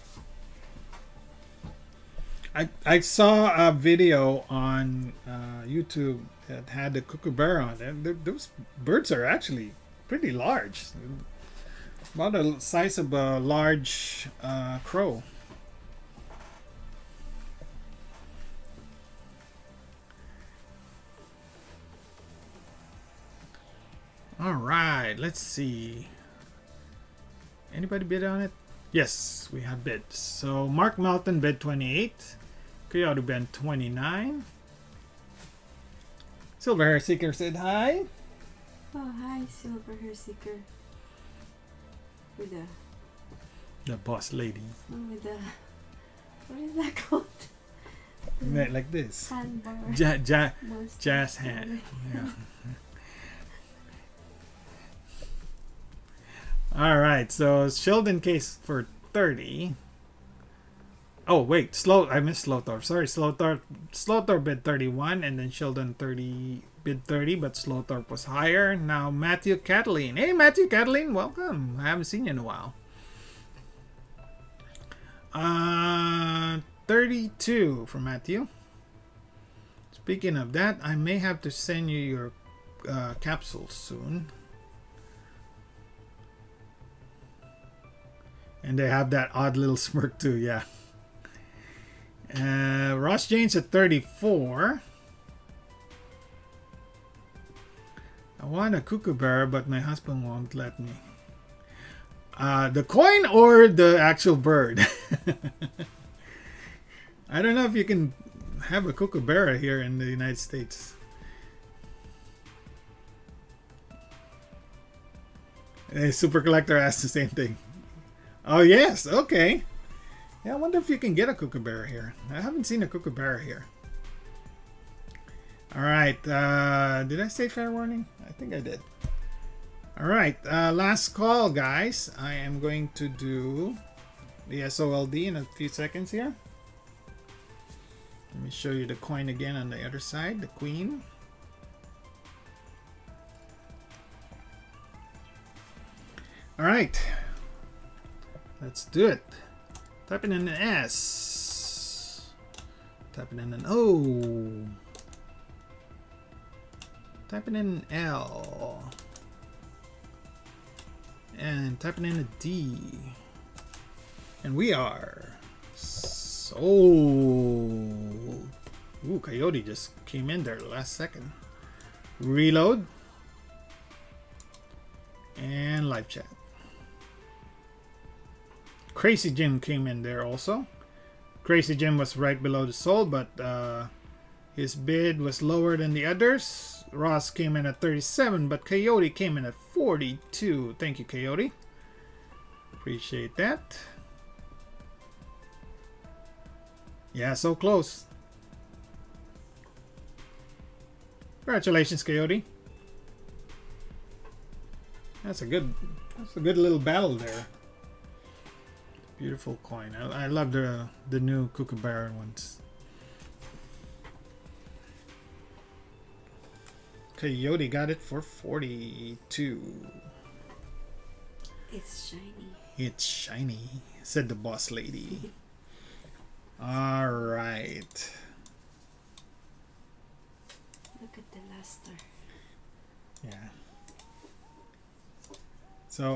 I saw a video on YouTube that had the kookaburra on it. Those birds are actually pretty large. About the size of a large crow. All right, let's see. Anybody bid on it? Yes, we have bids. So Mark Melton bid 28. Coyote bid 29. Silver Hair Seeker said hi. Oh, hi, Silver Hair Seeker. With the boss lady. With the, what is that called? Like this. Handbar. Jazz hand. Yeah. All right, so Sheldon case for 30. Oh wait, I missed Slothor. Sorry, Slothor bid 31, and then Sheldon bid 30, but Slothor was higher. Now Matthew Cataline. Hey Matthew Cataline, welcome. I haven't seen you in a while. 32 for Matthew. Speaking of that, I may have to send you your capsules soon. And they have that odd little smirk too, yeah. Ross James at 34. I want a kookaburra, but my husband won't let me. The coin or the actual bird? I don't know if you can have a kookaburra here in the United States. A super collector asked the same thing. Oh yes, okay. Yeah, I wonder if you can get a kookaburra here. I haven't seen a kookaburra here. Alright, did I say fair warning? I think I did. Alright, last call guys. I am going to do the SOLD in a few seconds here. Let me show you the coin again on the other side, the queen. Alright. Let's do it. Typing in an S. Typing in an O. Typing in an L. And typing in a D. And we are sold. Ooh, Coyote just came in there last second. Reload. And live chat. Crazy Jim came in there also. Crazy Jim was right below the sold, but his bid was lower than the others. Ross came in at 37, but Coyote came in at 42. Thank you, Coyote. Appreciate that. Yeah, so close. Congratulations, Coyote. That's a good little battle there. Beautiful coin. I love the new kookaburra ones. Coyote got it for 42. It's shiny. It's shiny, said the boss lady. All right. Look at the luster. Yeah. So,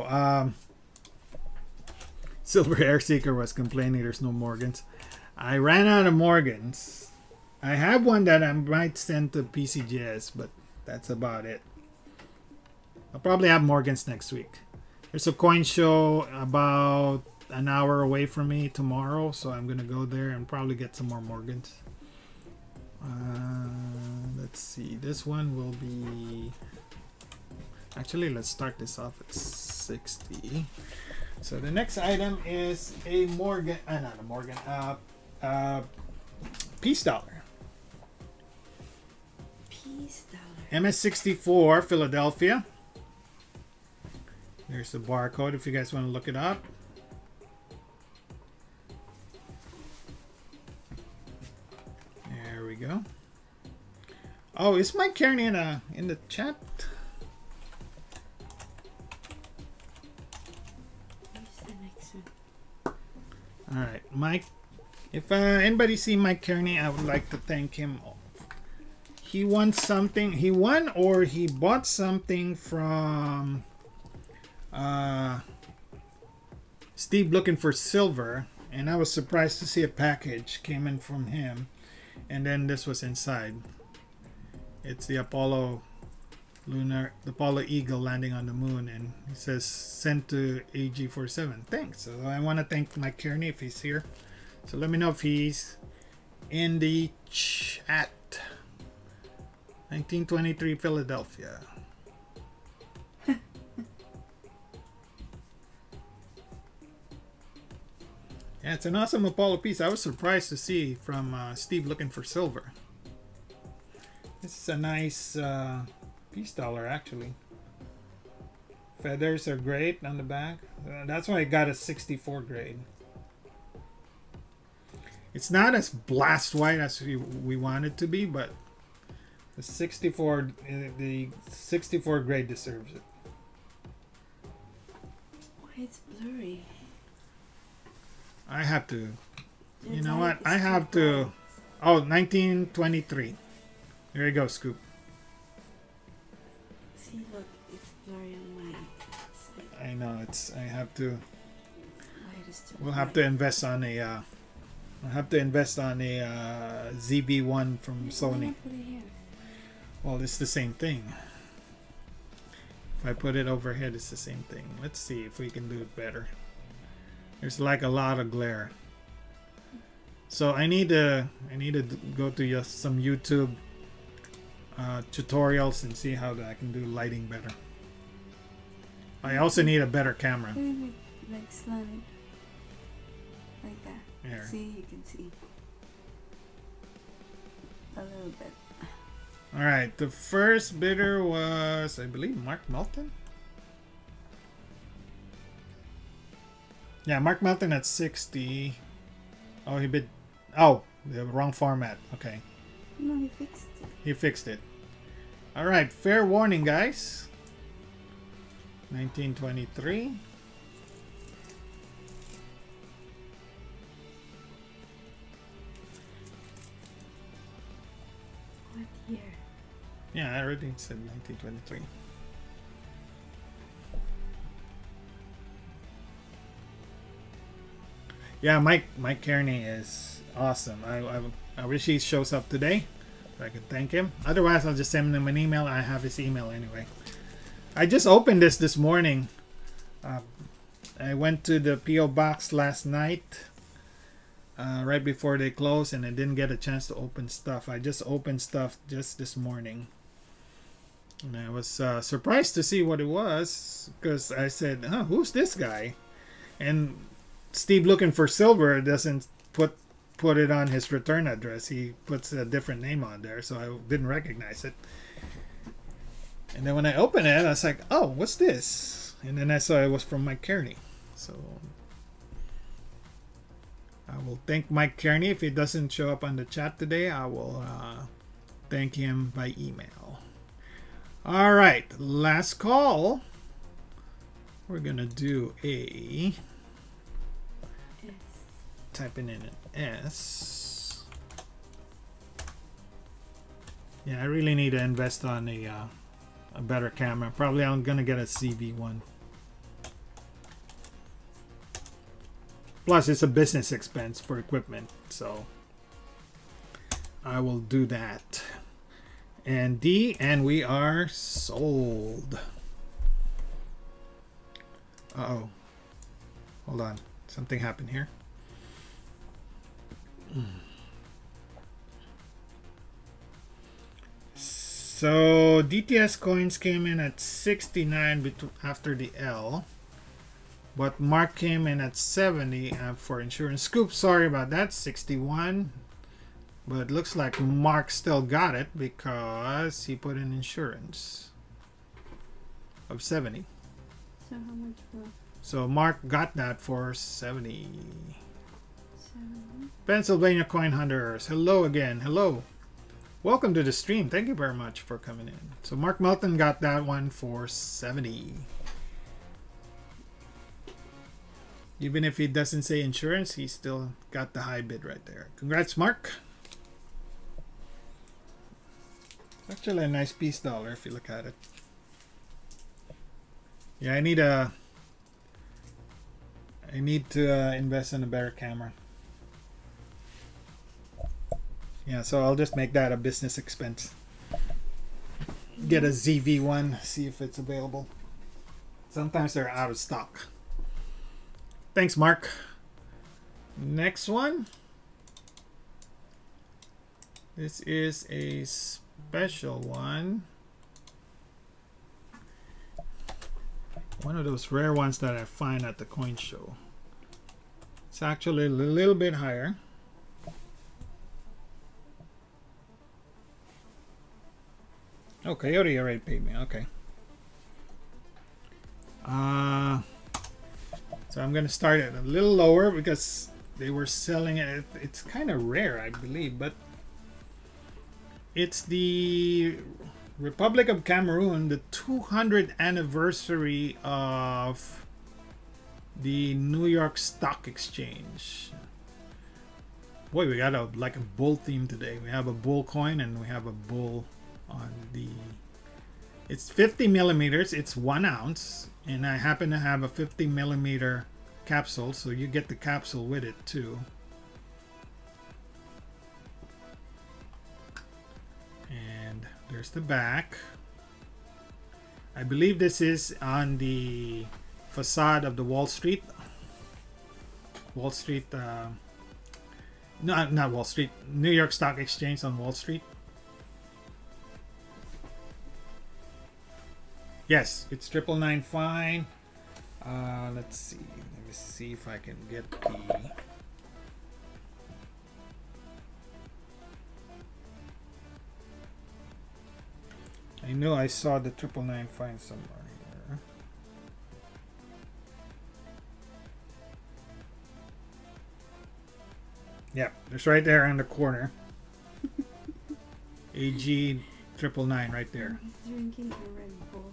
Silver Hair Seeker was complaining there's no Morgans. I ran out of Morgans. I have one that I might send to PCGS, but that's about it. I'll probably have Morgans next week. There's a coin show about an hour away from me tomorrow, so I'm going to go there and probably get some more Morgans. Let's see. This one will be... Actually, let's start this off at 60. So the next item is a Morgan, not a Morgan, peace dollar. MS64 Philadelphia. There's the barcode if you guys want to look it up. There we go. Oh, is Mike Kearney in the chat? Where's the next one? All right, Mike. If anybody see Mike Kearney, I would like to thank him. He won something. He won or he bought something from Steve looking for silver, and I was surprised to see a package came in from him, and then this was inside. It's the Apollo Eagle landing on the moon, and it says sent to AG47. Thanks. So I want to thank Mike Kearney if he's here. So let me know if he's in the chat. 1923 Philadelphia. Yeah, it's an awesome Apollo piece. I was surprised to see from Steve looking for silver. This is a nice piece dollar, actually. Feathers are great on the back. That's why I got a 64 grade. It's not as blast white as we want it to be, but the 64 grade deserves it. Why it's blurry? I have to. You know what? I have to. Oh, 1923. There you go, Scoop. See, look, it's blurry on my side. I know it's. I have to. Light is too We'll have to invest on a. I'll have to invest on a ZB1 from Sony. Put it here. Well, it's the same thing. If I put it overhead, it's the same thing. Let's see if we can do it better. There's like a lot of glare. So I need to go to some YouTube tutorials and see how I can do lighting better. I also need a better camera. Like slanted. Like that. Here. See, you can see. A little bit. Alright, the first bidder was, I believe, Mark Melton? Yeah, Mark Melton at 60. Oh, he bid... Oh, the wrong format. Okay. No, he fixed it. He fixed it. Alright, fair warning, guys. 1923. What year? Yeah, I already said 1923. Yeah, Mike Kearney is awesome. I wish he shows up today so I could thank him. Otherwise, I'll just send him an email. I have his email anyway. I just opened this morning. I went to the P.O. box last night, right before they closed, and I didn't get a chance to open stuff. I just opened stuff just this morning. And I was surprised to see what it was, because I said, huh, who's this guy? And Steve looking for silver doesn't put it on his return address. He puts a different name on there, so I didn't recognize it. And then when I opened it, I was like, oh, what's this? And then I saw it was from Mike Kearney. So I will thank Mike Kearney. If he doesn't show up on the chat today, I will thank him by email. All right, last call. We're gonna do a typing in an S. Yeah, I really need to invest on a better camera. Probably I'm gonna get a CV1. Plus, it's a business expense for equipment, so I will do that. And D, and we are sold. Uh-oh. Hold on. Something happened here. So DTS coins came in at 69 after the L, but Mark came in at 70 for insurance. Scoop, sorry about that. 61. But looks like Mark still got it because he put in insurance of 70. So how much for So Mark got that for 70. 7? Pennsylvania Coin Hunters, hello again. Hello. Welcome to the stream. Thank you very much for coming in. So Mark Melton got that one for 70. Even if he doesn't say insurance, he still got the high bid right there. Congrats, Mark. Actually a nice piece dollar if you look at it. Yeah, I need to invest in a better camera. Yeah, so I'll just make that a business expense. Get a ZV-1, see if it's available. Sometimes they're out of stock. Thanks, Mark. Next one. This is a special one. One of those rare ones that I find at the coin show. It's actually a little bit higher. Oh, Coyote already paid me. Okay. So I'm gonna start it a little lower because they were selling it. It's kind of rare, I believe, but it's the Republic of Cameroon, the 200th anniversary of the New York Stock Exchange. Boy, we got a bull theme today. We have a bull coin and we have a bull on the. It's 50 millimeters. It's 1 ounce, and I happen to have a 50 millimeter capsule, so you get the capsule with it too. And there's the back. I believe this is on the facade of the Wall Street. No, not Wall Street. New York Stock Exchange on Wall Street. Yes, it's 999 fine. Let's see. Let me see if I can get the. I know I saw the 999 fine somewhere here. Yep, it's right there in the corner. AG 999 right there. He's drinking a Red Bull.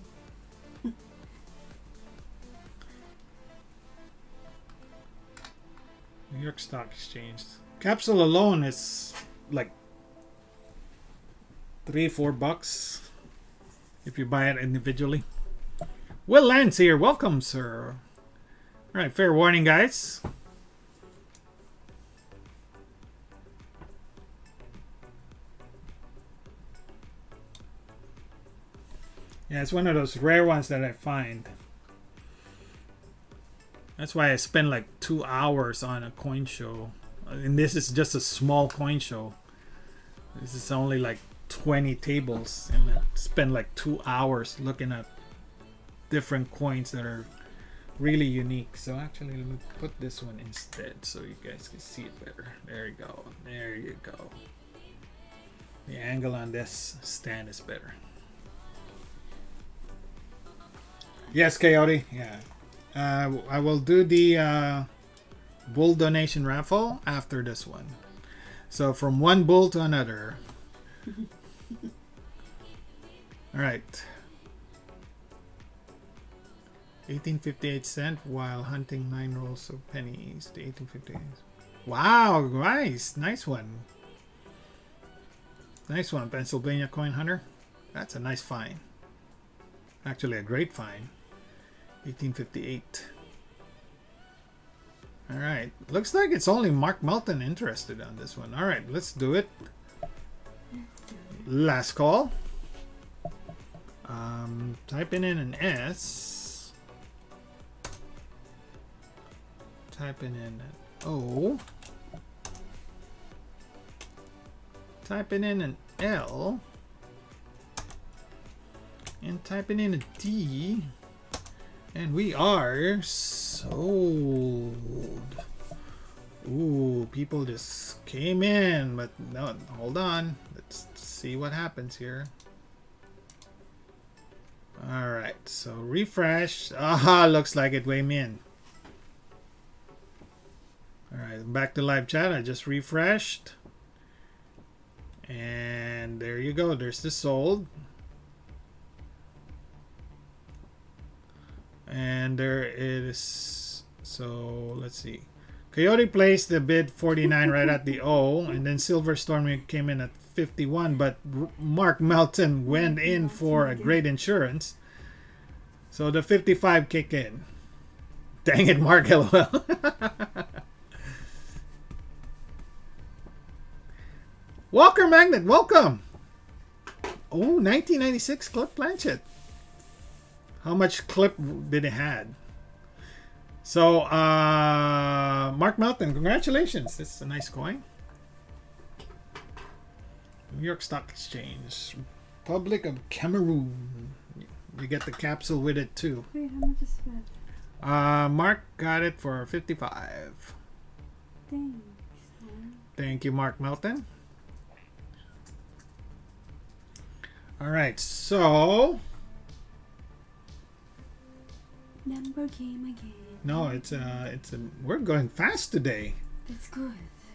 New York Stock Exchange. Capsule alone is like $3-4 if you buy it individually. Will Lance here. Welcome, sir. Alright, fair warning, guys. Yeah, it's one of those rare ones that I find. That's why I spend like 2 hours on a coin show. And this is just a small coin show. This is only like 20 tables. And I spend like 2 hours looking at different coins that are really unique. So actually, let me put this one instead so you guys can see it better. There you go. There you go. The angle on this stand is better. Yes, Coyote. Yeah. I will do the bull donation raffle after this one. So from one bull to another. All right. 18.58 while hunting 9 rolls of pennies to 18.58. Wow, nice. Nice one. Nice one, Pennsylvania Coin Hunter. That's a nice find. Actually, a great find. 1858. All right. Looks like it's only Mark Melton interested on this one. All right, let's do it. Last call. Typing in an S. Typing in an O. Typing in an L. And typing in a D. And we are sold. Ooh, people just came in, but no, hold on. Let's see what happens here. Alright, so refresh. Aha, looks like it came in. Alright, back to live chat. I just refreshed. And there you go. There's the sold. And there it is. So let's see. Coyote placed the bid 49 right at the O, and then Silver Stormy came in at 51, but Mark Melton went in for a great insurance. So the 55 kick in. Dang it, Mark, LOL. Walker Magnet, welcome. Oh, 1996 Clip Planchet. How much clip did it had? So, Mark Melton, congratulations. This is a nice coin. New York Stock Exchange. Republic of Cameroon. You get the capsule with it too. Wait, how much is that? Mark got it for 55. Thanks. Thank you, Mark Melton. All right, so Number game again. no, we're going fast today. That's good.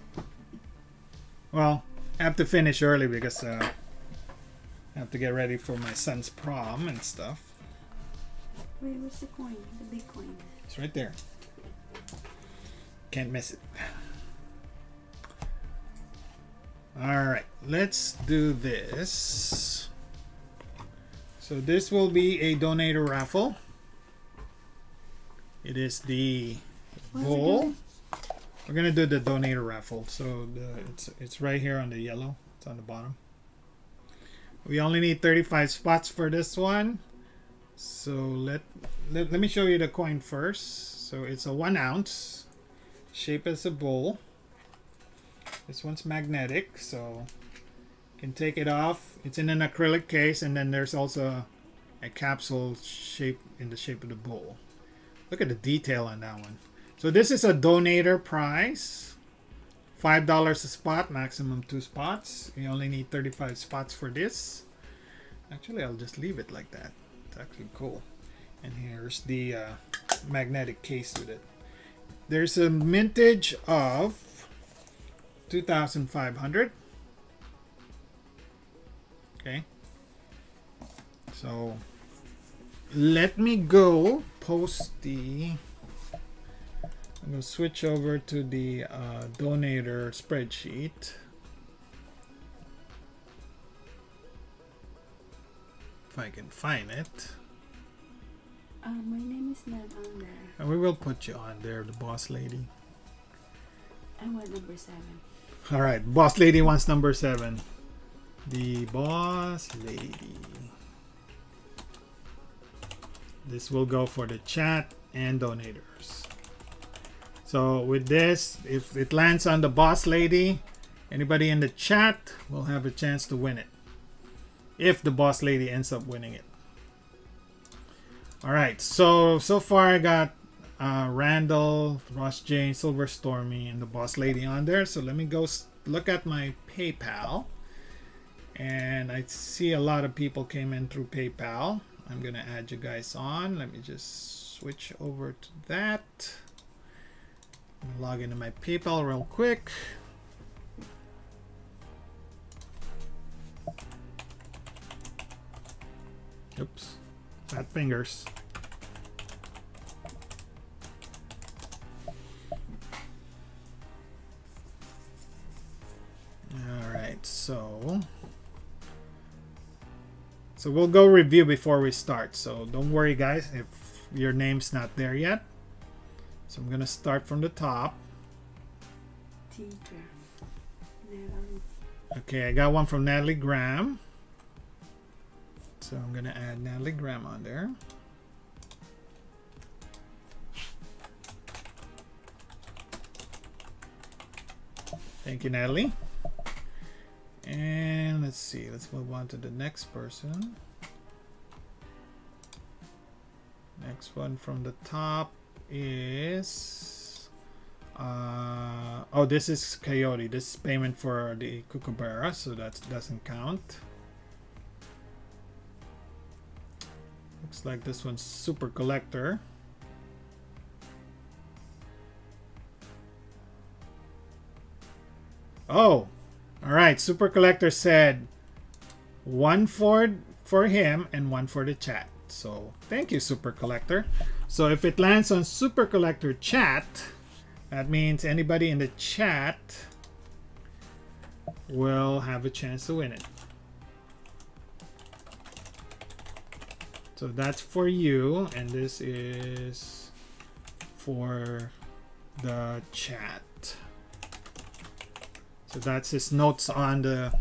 Well, I have to finish early because I have to get ready for my son's prom and stuff. Wait, what's the coin? The big coin. It's right there. Can't miss it. All right, let's do this. So this will be a donator raffle. It is the bowl. We're gonna do the donator raffle. So it's right here on the yellow. It's on the bottom. We only need 35 spots for this one. So let me show you the coin first. So it's a 1 ounce, shape as a bowl. This one's magnetic, so you can take it off. It's in an acrylic case, and then there's also a capsule shape in the shape of the bowl. Look at the detail on that one. So this is a donator prize. $5 a spot, maximum 2 spots. You only need 35 spots for this. Actually, I'll just leave it like that. It's actually cool. And here's the magnetic case with it. There's a mintage of 2,500. Okay. So let me go post the... I'm going to switch over to the donator spreadsheet. If I can find it. My name is not on there. And we will put you on there, the boss lady. I want number 7. All right, boss lady wants number 7. The boss lady. This will go for the chat and donators. So with this, if it lands on the boss lady, anybody in the chat will have a chance to win it. If the boss lady ends up winning it. All right, so far I got Randall, Ross Jane, Silver Stormy, and the boss lady on there. So let me go look at my PayPal. And I see a lot of people came in through PayPal. I'm gonna add you guys on. Let me just switch over to that. Log into my PayPal real quick. Oops, fat fingers. All right, so we'll go review before we start. So don't worry, guys, if your name's not there yet. So I'm gonna start from the top. Okay, I got one from Natalie Graham. So I'm gonna add Natalie Graham on there. Thank you, Natalie. And let's see, let's move on to the next person. Next one from the top is Oh, this is Coyote. This is payment for the Kookaburra, so that doesn't count. Looks like this one's Super Collector. Oh, all right. Super Collector said one for him and one for the chat. So thank you, Super Collector. So if it lands on Super Collector chat, that means anybody in the chat will have a chance to win it. So that's for you, and this is for the chat. So that's his notes on the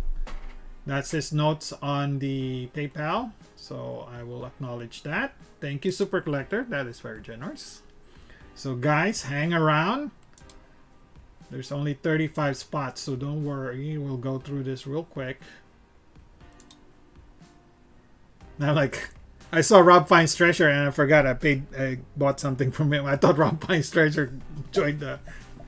PayPal. So I will acknowledge that. Thank you, Super Collector. That is very generous. So guys, hang around. There's only 35 spots, so don't worry. We'll go through this real quick. Now, like, I saw Rob Fine's Treasure and I forgot I bought something from him. I thought Rob Fine's Treasure joined the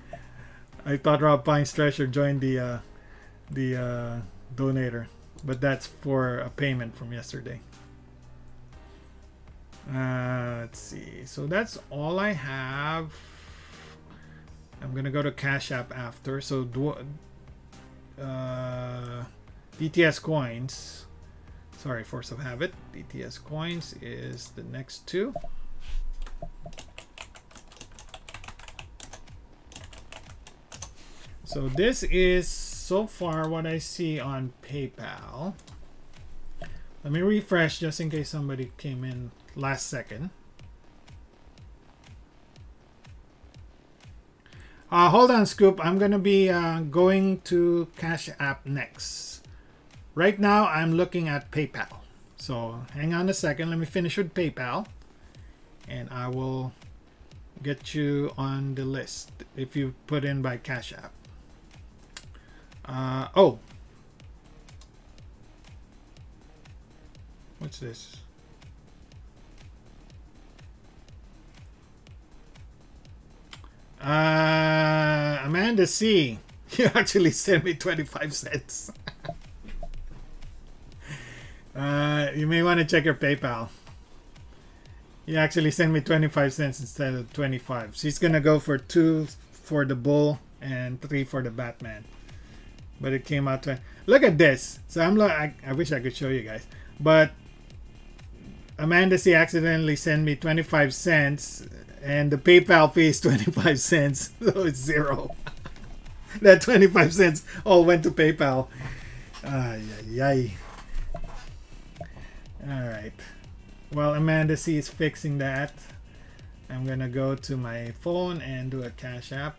donator, but that's for a payment from yesterday. Let's see. So that's all I have. I'm gonna go to Cash App after. So DTS coins. Sorry, Force of Habit. DTS coins is the next two. So this is so far what I see on PayPal. Let me refresh just in case somebody came in last second. Hold on, Scoop. I'm going to be going to Cash App next. Right now, I'm looking at PayPal. So hang on a second. Let me finish with PayPal. And I will get you on the list if you put in by Cash App. Oh. What's this? Amanda C. You actually sent me 25 cents. You may want to check your PayPal. You actually sent me 25 cents instead of 25. She's gonna go for 2 for the bull and 3 for the Batman. But it came out to... Look at this. So I'm like, I wish I could show you guys. But Amanda C accidentally sent me 25 cents and the PayPal fee is 25 cents. So it's 0. That 25 cents all went to PayPal. Ay, ay, ay. Alright. While Amanda C is fixing that, I'm going to go to my phone and do a Cash App.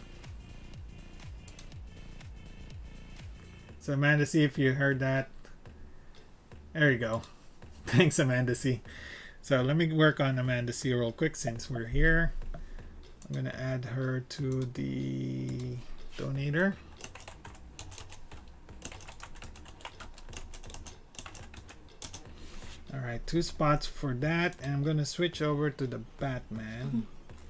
So Amanda C, if you heard that, there you go. Thanks, Amanda C. So let me work on Amanda C real quick since we're here. I'm going to add her to the donator. All right, 2 spots for that, and I'm going to switch over to the Batman.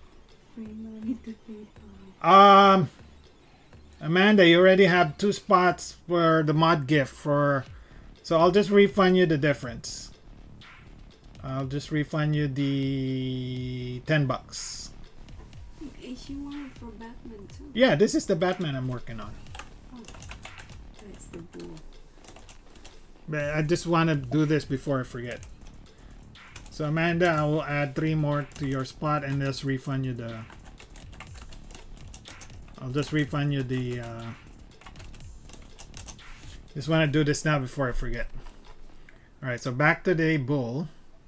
Amanda, you already have 2 spots for the mod gift for, so I'll just refund you the difference. I'll just refund you the $10. She wanted for Batman too. Yeah, this is the Batman I'm working on. Oh, that's the bull. But I just want to do this before I forget. So Amanda, I will add 3 more to your spot and just refund you the... I'll just refund you the... Just want to do this now before I forget. Alright, so back to the bull.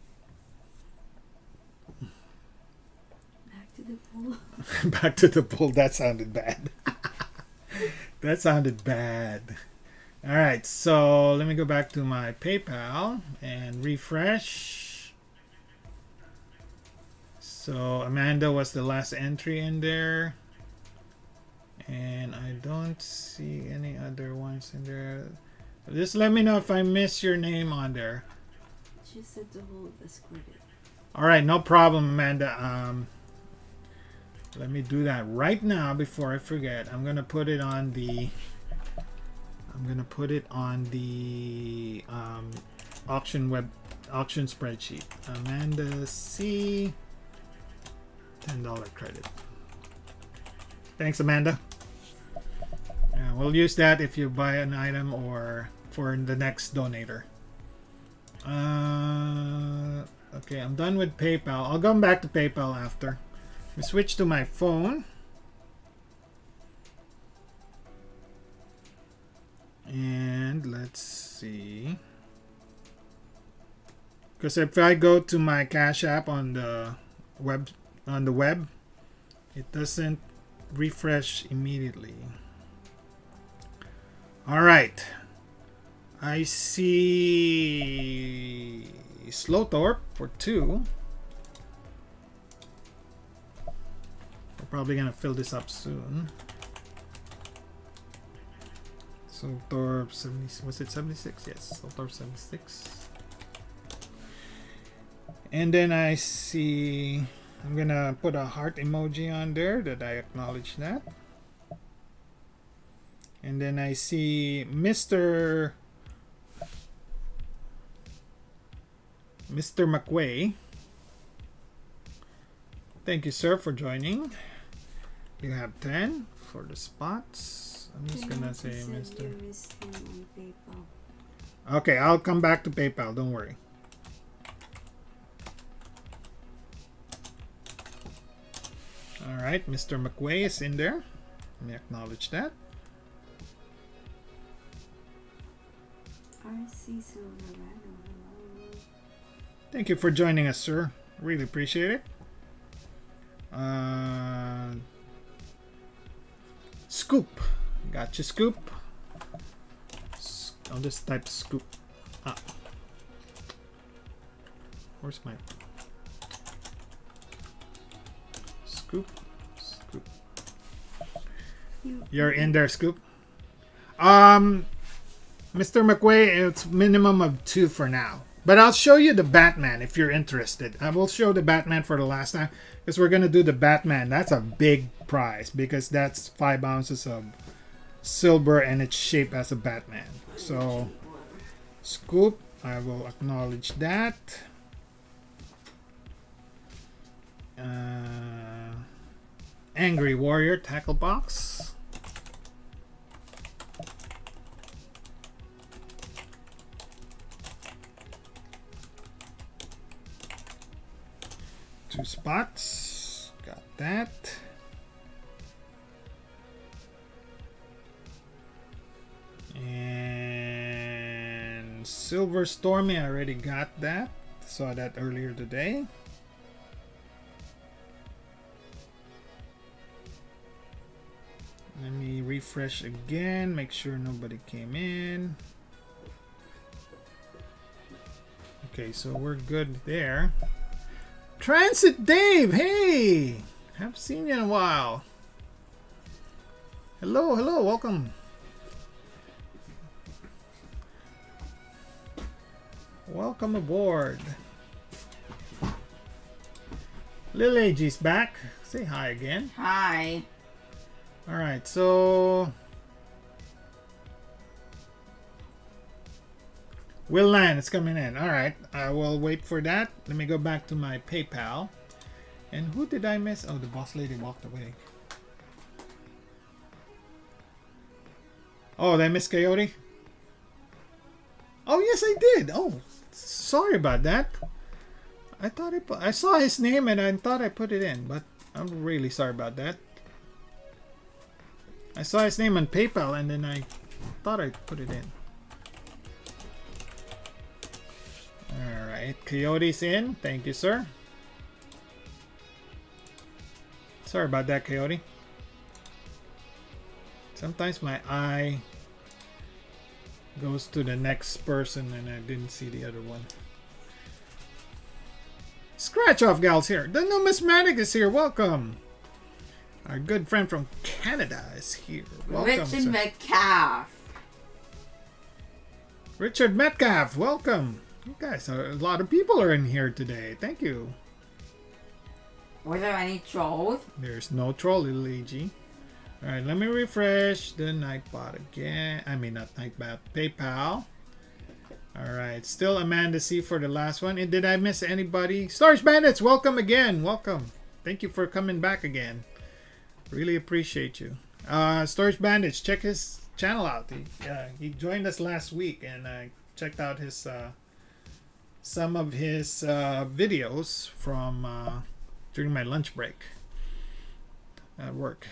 Back to the bull. Back to the bull. That sounded bad. That sounded bad. Alright, so let me go back to my PayPal and refresh. So Amanda was the last entry in there. And I don't see any other ones in there. Just let me know if I miss your name on there. She said to hold the squid. Alright, no problem, Amanda. Let me do that right now before I forget. I'm gonna put it on the auction spreadsheet. Amanda C. $10 credit. Thanks, Amanda. We'll use that if you buy an item or for the next donator. Okay, I'm done with PayPal. I'll come back to PayPal after. We switch to my phone. And let's see. Because if I go to my Cash App on the web, it doesn't refresh immediately. All right. I see Slowthorpe for 2. We're probably gonna fill this up soon. Slowthorpe 70. Was it 76? Yes, Slowthorpe 76. And then I see. I'm gonna put a heart emoji on there that I acknowledge that. And then I see Mr. McQuay. Thank you, sir, for joining. You have 10 for the spots. I'm just gonna say Mr. Okay, I'll come back to PayPal. Don't worry. All right, Mr. McQuay is in there. Let me acknowledge that. RC Silverado. Thank you for joining us, sir. Really appreciate it. Scoop. Gotcha, Scoop. I'll just type Scoop. Ah. Where's my... Scoop? Scoop. You're in there, Scoop. Mr. McQuay, it's minimum of 2 for now. But I'll show you the Batman if you're interested. I will show the Batman for the last time because we're going to do the Batman. That's a big prize because that's 5 ounces of silver and it's shaped as a Batman. So, Scoop, I will acknowledge that. Angry Warrior tackle box. Two spots. Got that. And Silver Stormy, I already got that. Saw that earlier today. Let me refresh again, make sure nobody came in. Okay, so we're good there. Transit Dave, hey! Haven't seen you in a while. Hello, hello, welcome. Welcome aboard. Lil AG's back. Say hi again. Hi. Alright, so Will Land is coming in. Alright, I will wait for that. Let me go back to my PayPal. And who did I miss? Oh, the boss lady walked away. Oh, did I miss Coyote? Oh, yes, I did. Oh, sorry about that. I thought I saw his name and I thought I put it in, but I'm really sorry about that. I saw his name on PayPal and then I thought I put it in. Alright, Coyote's in. Thank you, sir. Sorry about that, Coyote. Sometimes my eye goes to the next person and I didn't see the other one. Scratch Off Gal's here. The numismatic is here. Welcome. Our good friend from Canada is here. Welcome, Richard sir. Metcalf. Richard Metcalf, welcome. You guys, a lot of people are in here today. Thank you. Was there any trolls? There's no troll, little AG. Alright, let me refresh the Nightbot again. I mean, not Nightbot, PayPal. Alright, still Amanda C for the last one. And did I miss anybody? Storage Bandits, welcome again. Welcome. Thank you for coming back again. Really appreciate you. Storage Bandits, check his channel out. He joined us last week, and I checked out his some of his videos from during my lunch break at work.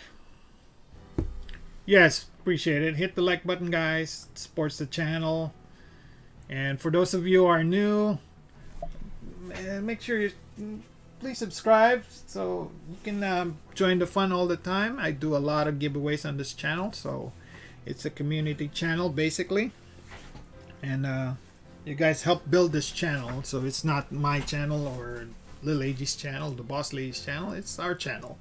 Yes, appreciate it. Hit the like button, guys. It supports the channel. And for those of you who are new, make sure you please subscribe so you can join the fun all the time. I do a lot of giveaways on this channel, so it's a community channel basically. And you guys help build this channel, so it's not my channel or Lil Agee's channel, the Boss Lady's channel. It's our channel.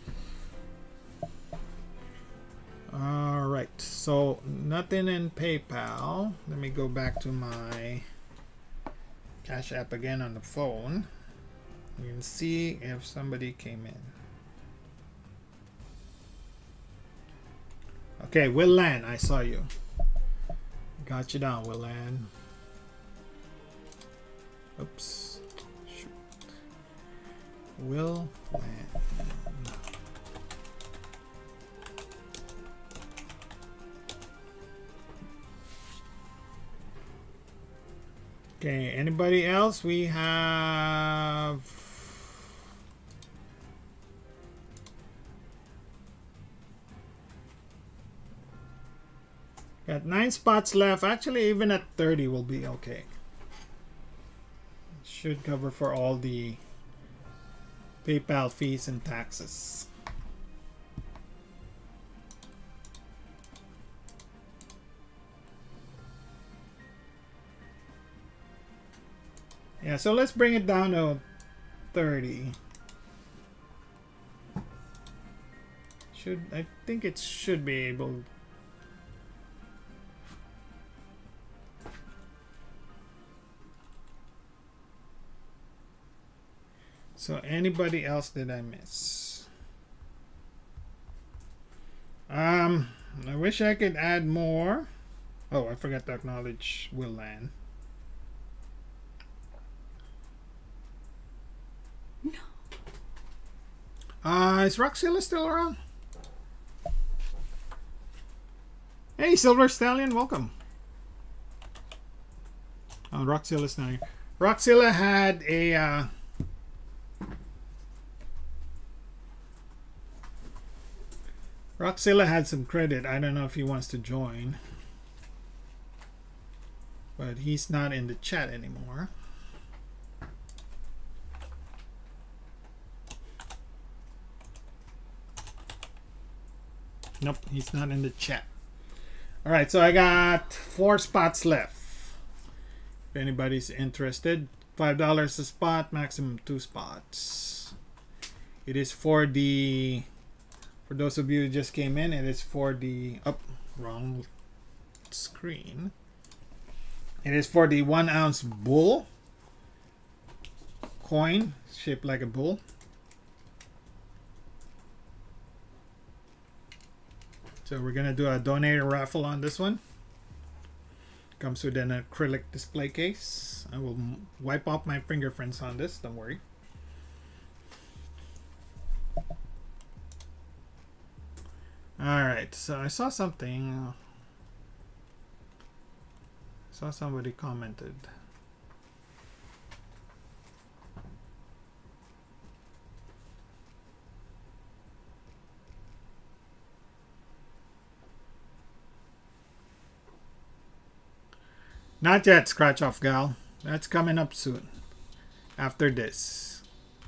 Alright, so nothing in PayPal. Let me go back to my Cash App again on the phone. You can see if somebody came in. Okay, Will Land, I saw you. Got you down, Will Land. Oops. Shoot. Will Land. Okay, anybody else? We have got 9 spots left. Actually, even at 30 will be okay. Should cover for all the PayPal fees and taxes. Yeah, so let's bring it down to 30. I think it should be able. So anybody else did I miss? I wish I could add more. Oh, I forgot to acknowledge Will Land. Is Roxilla still around? Hey, Silver Stallion, welcome. Oh, Roxilla's not here. Roxilla had a Roxilla had some credit. I don't know if he wants to join, but he's not in the chat anymore. Nope, he's not in the chat. All right, so I got 4 spots left. If anybody's interested, $5 a spot, maximum 2 spots. It is for the, for those of you who just came in, it is for the, wrong screen. It is for the 1 ounce bull coin shaped like a bull. So we're gonna do a donator raffle on this one. Comes with an acrylic display case. I will wipe off my fingerprints on this, don't worry. Alright, so I saw something. Saw somebody commented. Not yet, Scratch Off Gal. That's coming up soon. After this.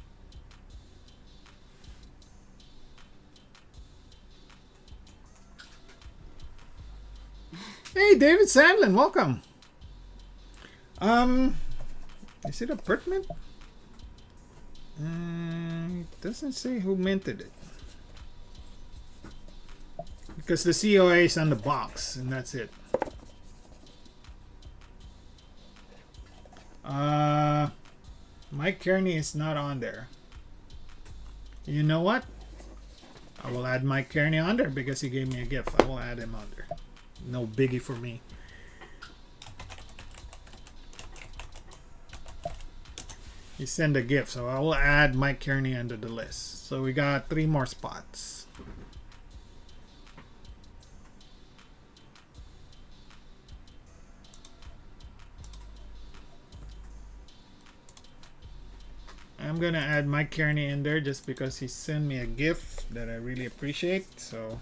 Hey, David Sandlin, welcome. Is it a pertinent? It doesn't say who minted it. Because the COA is on the box, and that's it. Mike Kearney is not on there. You know what? I will add Mike Kearney under because he gave me a gift. I will add him under. No biggie for me. He sent a gift, so I will add Mike Kearney under the list. So we got 3 more spots. I'm gonna add Mike Kearney in there just because he sent me a gift that I really appreciate. So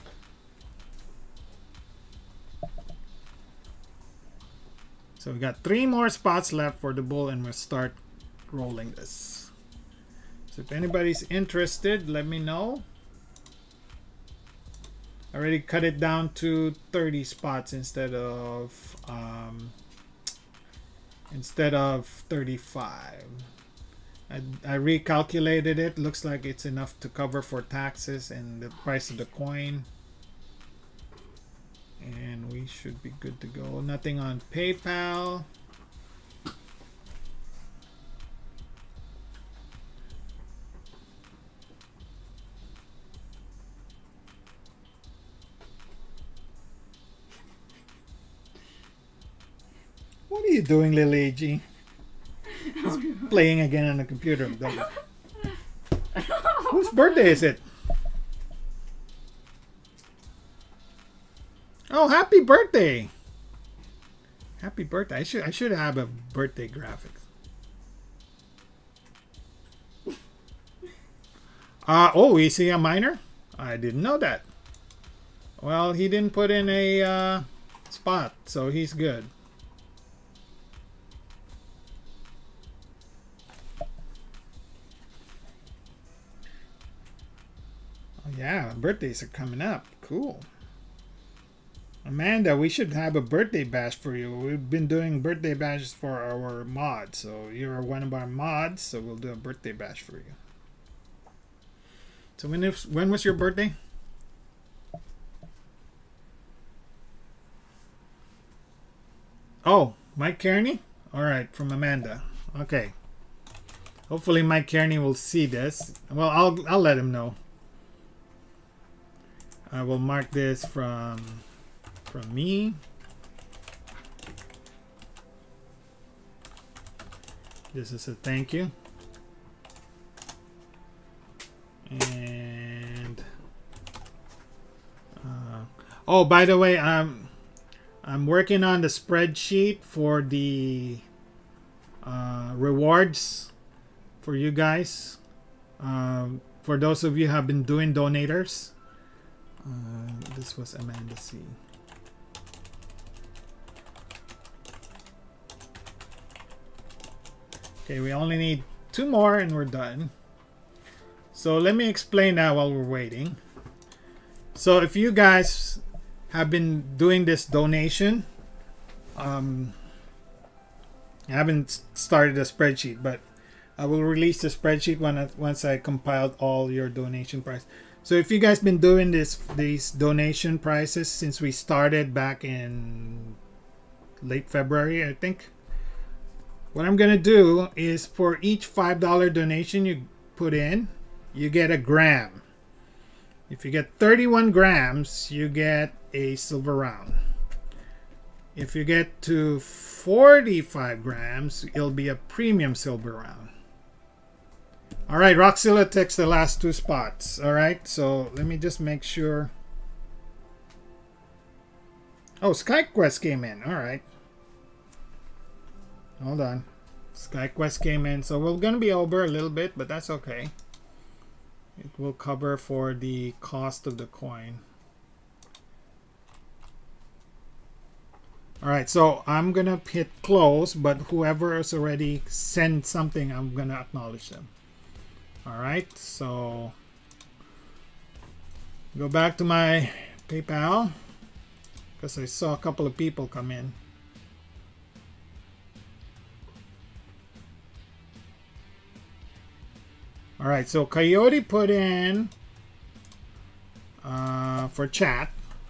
we got 3 more spots left for the bull, and we'll start rolling this. So if anybody's interested, let me know. I already cut it down to 30 spots instead of 35. I recalculated it. Looks like it's enough to cover for taxes and the price of the coin. And we should be good to go. Nothing on PayPal. What are you doing, little AG? Playing again on the computer. Whose birthday is it? Oh, happy birthday! Happy birthday! I should have a birthday graphics. Oh, is he a minor? I didn't know that. Well, he didn't put in a spot, so he's good. Oh yeah, birthdays are coming up. Cool. Amanda, we should have a birthday bash for you. We've been doing birthday bashes for our mods. So you're one of our mods, so we'll do a birthday bash for you. So when was your birthday? Oh, Mike Kearney? Alright, from Amanda. Okay. Hopefully Mike Kearney will see this. Well, I'll let him know. I will mark this from me. This is a thank you. And oh, by the way, I'm working on the spreadsheet for the rewards for you guys. For those of you who have been doing donators. This was Amanda C. Okay, we only need 2 more and we're done. So let me explain that while we're waiting. So if you guys have been doing this donation, I haven't started a spreadsheet, but I will release the spreadsheet once I compiled all your donation price. So if you guys been doing these donation prices since we started back in late February, I think. What I'm gonna do is for each $5 donation you put in, you get a gram. If you get 31 grams, you get a silver round. If you get to 45 grams, it'll be a premium silver round. All right, Roxilla takes the last 2 spots. All right, so let me just make sure. Oh, SkyQuest came in. All right. Hold on. SkyQuest came in. So we're going to be over a little bit, but that's okay. It will cover for the cost of the coin. All right, so I'm going to hit close, but whoever has already sent something, I'm going to acknowledge them. All right, so go back to my PayPal because I saw a couple of people come in. All right, so Coyote put in for chat.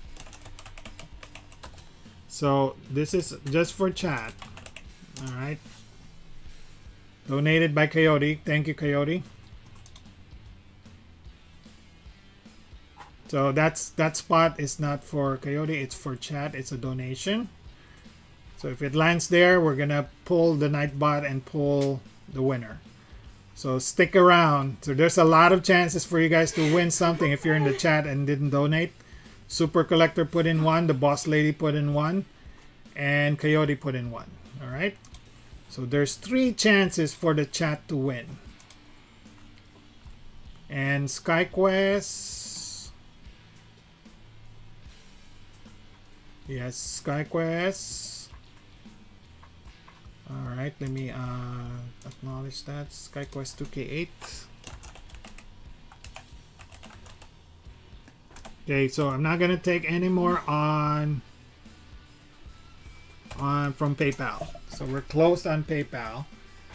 So this is just for chat. All right. Donated by Coyote. Thank you, Coyote. So that spot is not for Coyote, it's for chat. It's a donation. So if it lands there, we're gonna pull the Nightbot and pull the winner. So stick around. So there's a lot of chances for you guys to win something if you're in the chat and didn't donate. Super Collector put in 1, the Boss Lady put in 1, and Coyote put in 1. Alright? So there's 3 chances for the chat to win. And SkyQuest. Yes, SkyQuest. Alright, let me acknowledge that. SkyQuest 2K8. Okay, so I'm not gonna take any more on from PayPal. So we're closed on PayPal.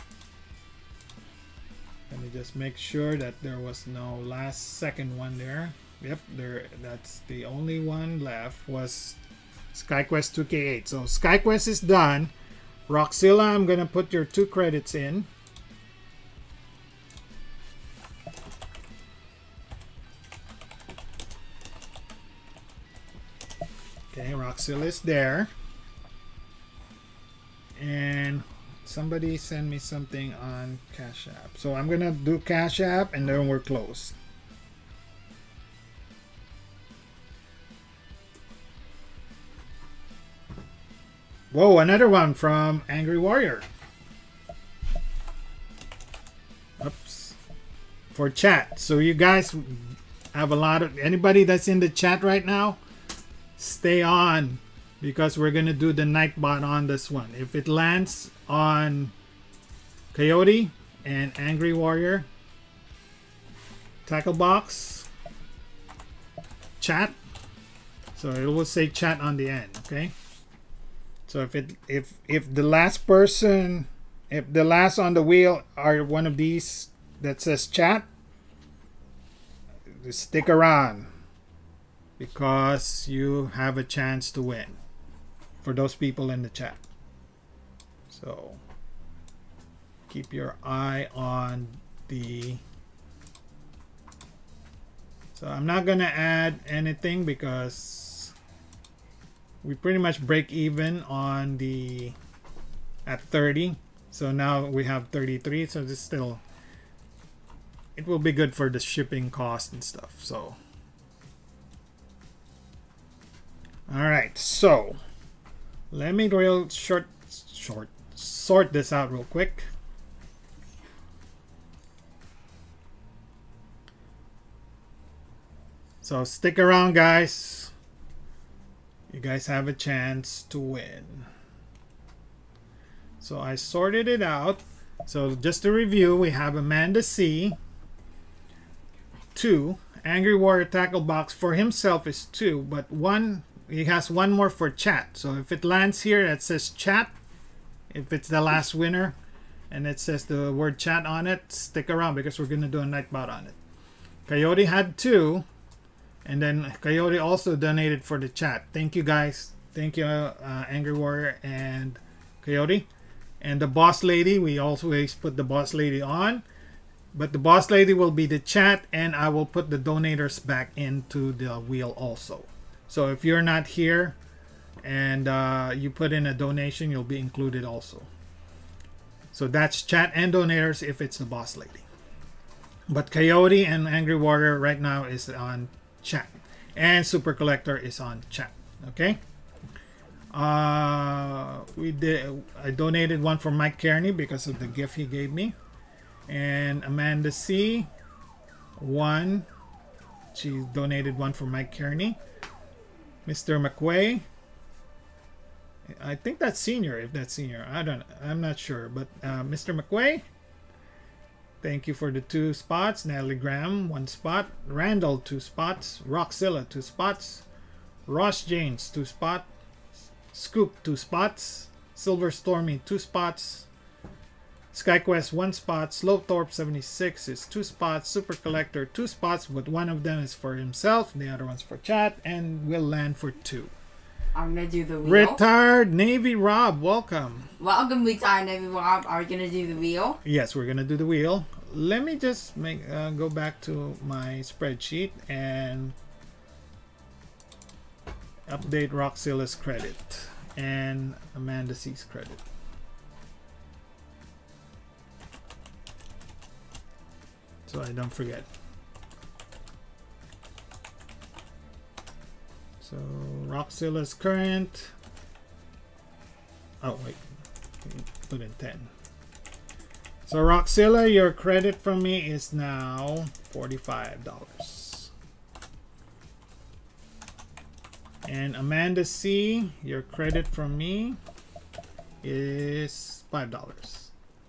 Let me just make sure that there was no last second one there. Yep, that's the only one left was SkyQuest 2K8. So SkyQuest is done. Roxilla, I'm gonna put your 2 credits in. Okay, Roxilla is there. And somebody send me something on Cash App. So I'm gonna do Cash App and then we're closed. Whoa, another one from Angry Warrior. Oops. For chat. So you guys have a lot of... Anybody that's in the chat right now, stay on. Because we're going to do the Nightbot on this one. If it lands on Coyote and Angry Warrior, tackle box, chat. So it will say chat on the end, okay? So if the last person, if the last on the wheel are one of these that says chat, just stick around because you have a chance to win for those people in the chat. So keep your eye on the... So I'm not gonna add anything because we pretty much break even on the at 30. So now we have 33. So this still, it will be good for the shipping cost and stuff. So all right, so let me sort this out real quick. So stick around, guys. You guys have a chance to win. So I sorted it out. So just to review, we have Amanda C. 2. Angry Warrior tackle box for himself is 2, but 1, he has 1 more for chat. So if it lands here, that says chat. If it's the last winner and it says the word chat on it, stick around because we're going to do a Nightbot on it. Coyote had 2. And then Coyote also donated for the chat. Thank you, guys. Thank you, Angry Warrior and Coyote. And the Boss Lady, we always put the Boss Lady on. But the Boss Lady will be the chat, and I will put the donators back into the wheel also. So if you're not here and you put in a donation, you'll be included also. So that's chat and donators if it's the Boss Lady. But Coyote and Angry Warrior right now is on chat, and Super Collector is on chat. Okay, I donated 1 for Mike Kearney because of the gift he gave me, and Amanda C 1, she donated 1 for Mike Kearney. Mr. McQuay, I think that's senior. If that's senior, I'm not sure, but Mr. McQuay, thank you for the 2 spots. Natalie Graham, 1 spot. Randall, 2 spots. Roxilla, 2 spots. Ross James, 2 spots. Scoop, 2 spots. Silver Stormy, 2 spots. SkyQuest, 1 spot. Slowthorpe 76 is 2 spots. Super Collector, 2 spots, but 1 of them is for himself. The other one's for chat, and will land for 2. I'm gonna do the wheel. Retired Navy Rob, welcome. Welcome, Retired Navy Rob. Are we gonna do the wheel? Yes, we're gonna do the wheel. Let me just make go back to my spreadsheet and update Roxilla's credit and Amanda C's credit. So I don't forget. So Roxilla's current. Oh wait, put in 10. So Roxilla, your credit from me is now $45. And Amanda C, your credit from me is $5.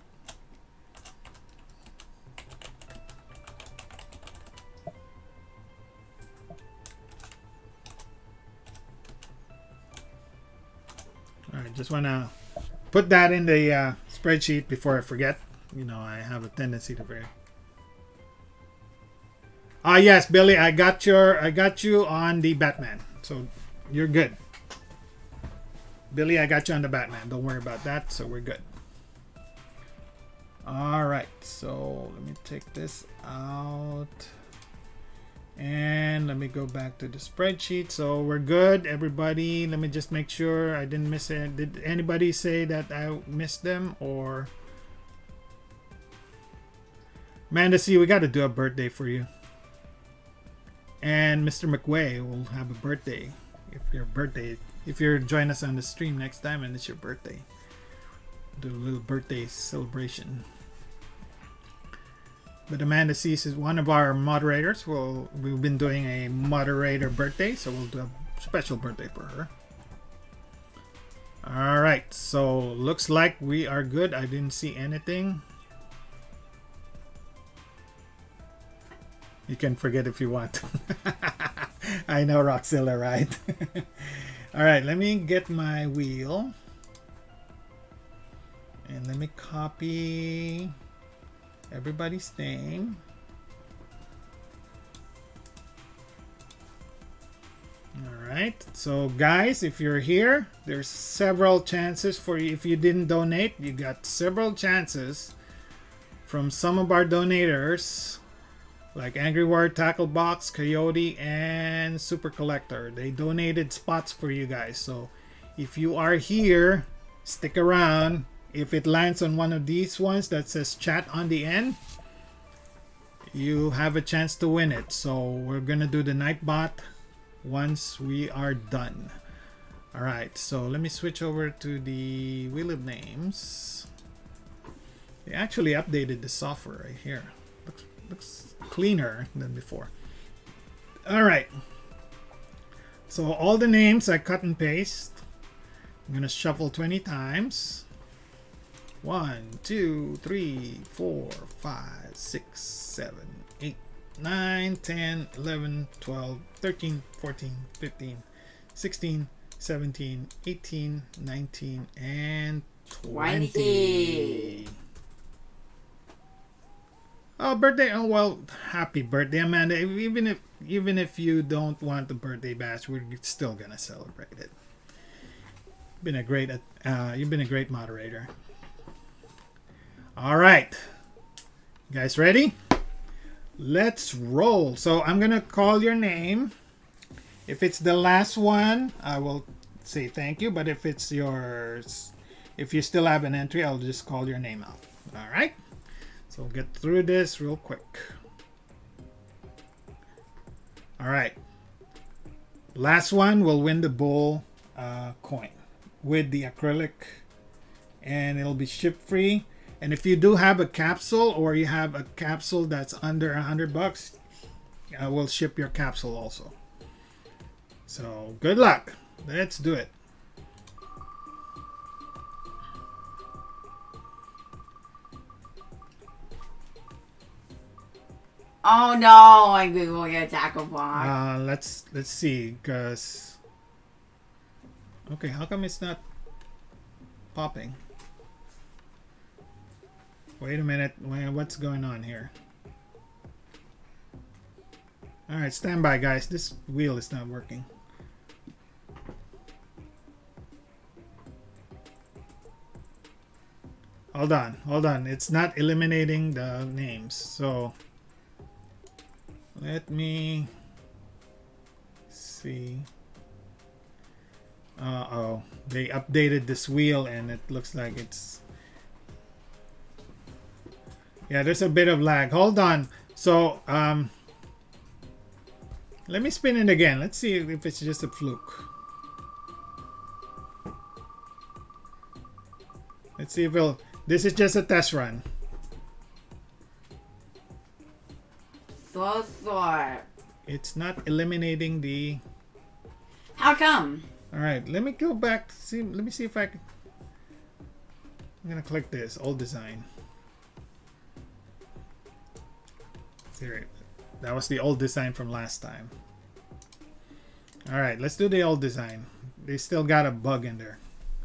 Alright, just want to put that in the spreadsheet before I forget. You know, I have a tendency to forget. Ah, yes, Billy, I got you on the Batman. So you're good. Billy, I got you on the Batman. Don't worry about that. So we're good. Alright, so let me take this out. And let me go back to the spreadsheet. So we're good, everybody. Let me just make sure I didn't miss it. Did anybody say that I missed them? Or Amanda C, we got to do a birthday for you. And Mr. McWay will have a birthday. If you're joining us on the stream next time and it's your birthday, do a little birthday celebration. But Amanda C is one of our moderators. We've been doing a moderator birthday, so we'll do a special birthday for her. All right, so looks like we are good. I didn't see anything. You can forget if you want. I know, Roxilla, right? All right, let me get my wheel. And let me copy everybody's name. All right, so guys, if you're here, there's several chances for you. If you didn't donate, you got several chances from some of our donators, like Angry Word, Tackle Box, Coyote, and Super Collector. They donated spots for you guys. So if you are here, stick around. If it lands on one of these ones that says chat on the end, you have a chance to win it. So we're gonna do the Nightbot once we are done. All right, so let me switch over to the Wheel of Names. They actually updated the software right here. Looks cleaner than before. All right, so all the names I cut and paste. I'm gonna shuffle 20 times. 1, 2, 3, 4, 5, 6, 7, 8, 9, 10, 11, 12, 13, 14, 15, 16, 17, 18, 19, and 20. Oh, birthday! Oh well, happy birthday, Amanda! Even if you don't want the birthday bash, we're still gonna celebrate it. You've been a great moderator. All right, you guys ready? Let's roll. So I'm gonna call your name. If it's the last one, I will say thank you. But if it's yours, if you still have an entry, I'll just call your name out. All right. So we'll get through this real quick. All right. Last one will win the bull coin with the acrylic, and it'll be ship free. And if you do have a capsule, or you have a capsule that's under $100, I will ship your capsule also. So good luck. Let's do it. Oh no, I'm going to tackle box. Let's see, cause okay, how come it's not popping? Wait a minute, what's going on here? All right, stand by, guys. This wheel is not working. Hold on. It's not eliminating the names. So let me see. Uh-oh. They updated this wheel and it looks like it's... Yeah, there's a bit of lag. Hold on. So, let me spin it again. Let's see if it's just a fluke. Let's see if it'll... This is just a test run. So sore. It's not eliminating the... How come? Alright, let me go back. See, let me see if I can... I'm gonna click this. Old design. Here, that was the old design from last time. Alright, let's do the old design. They still got a bug in there.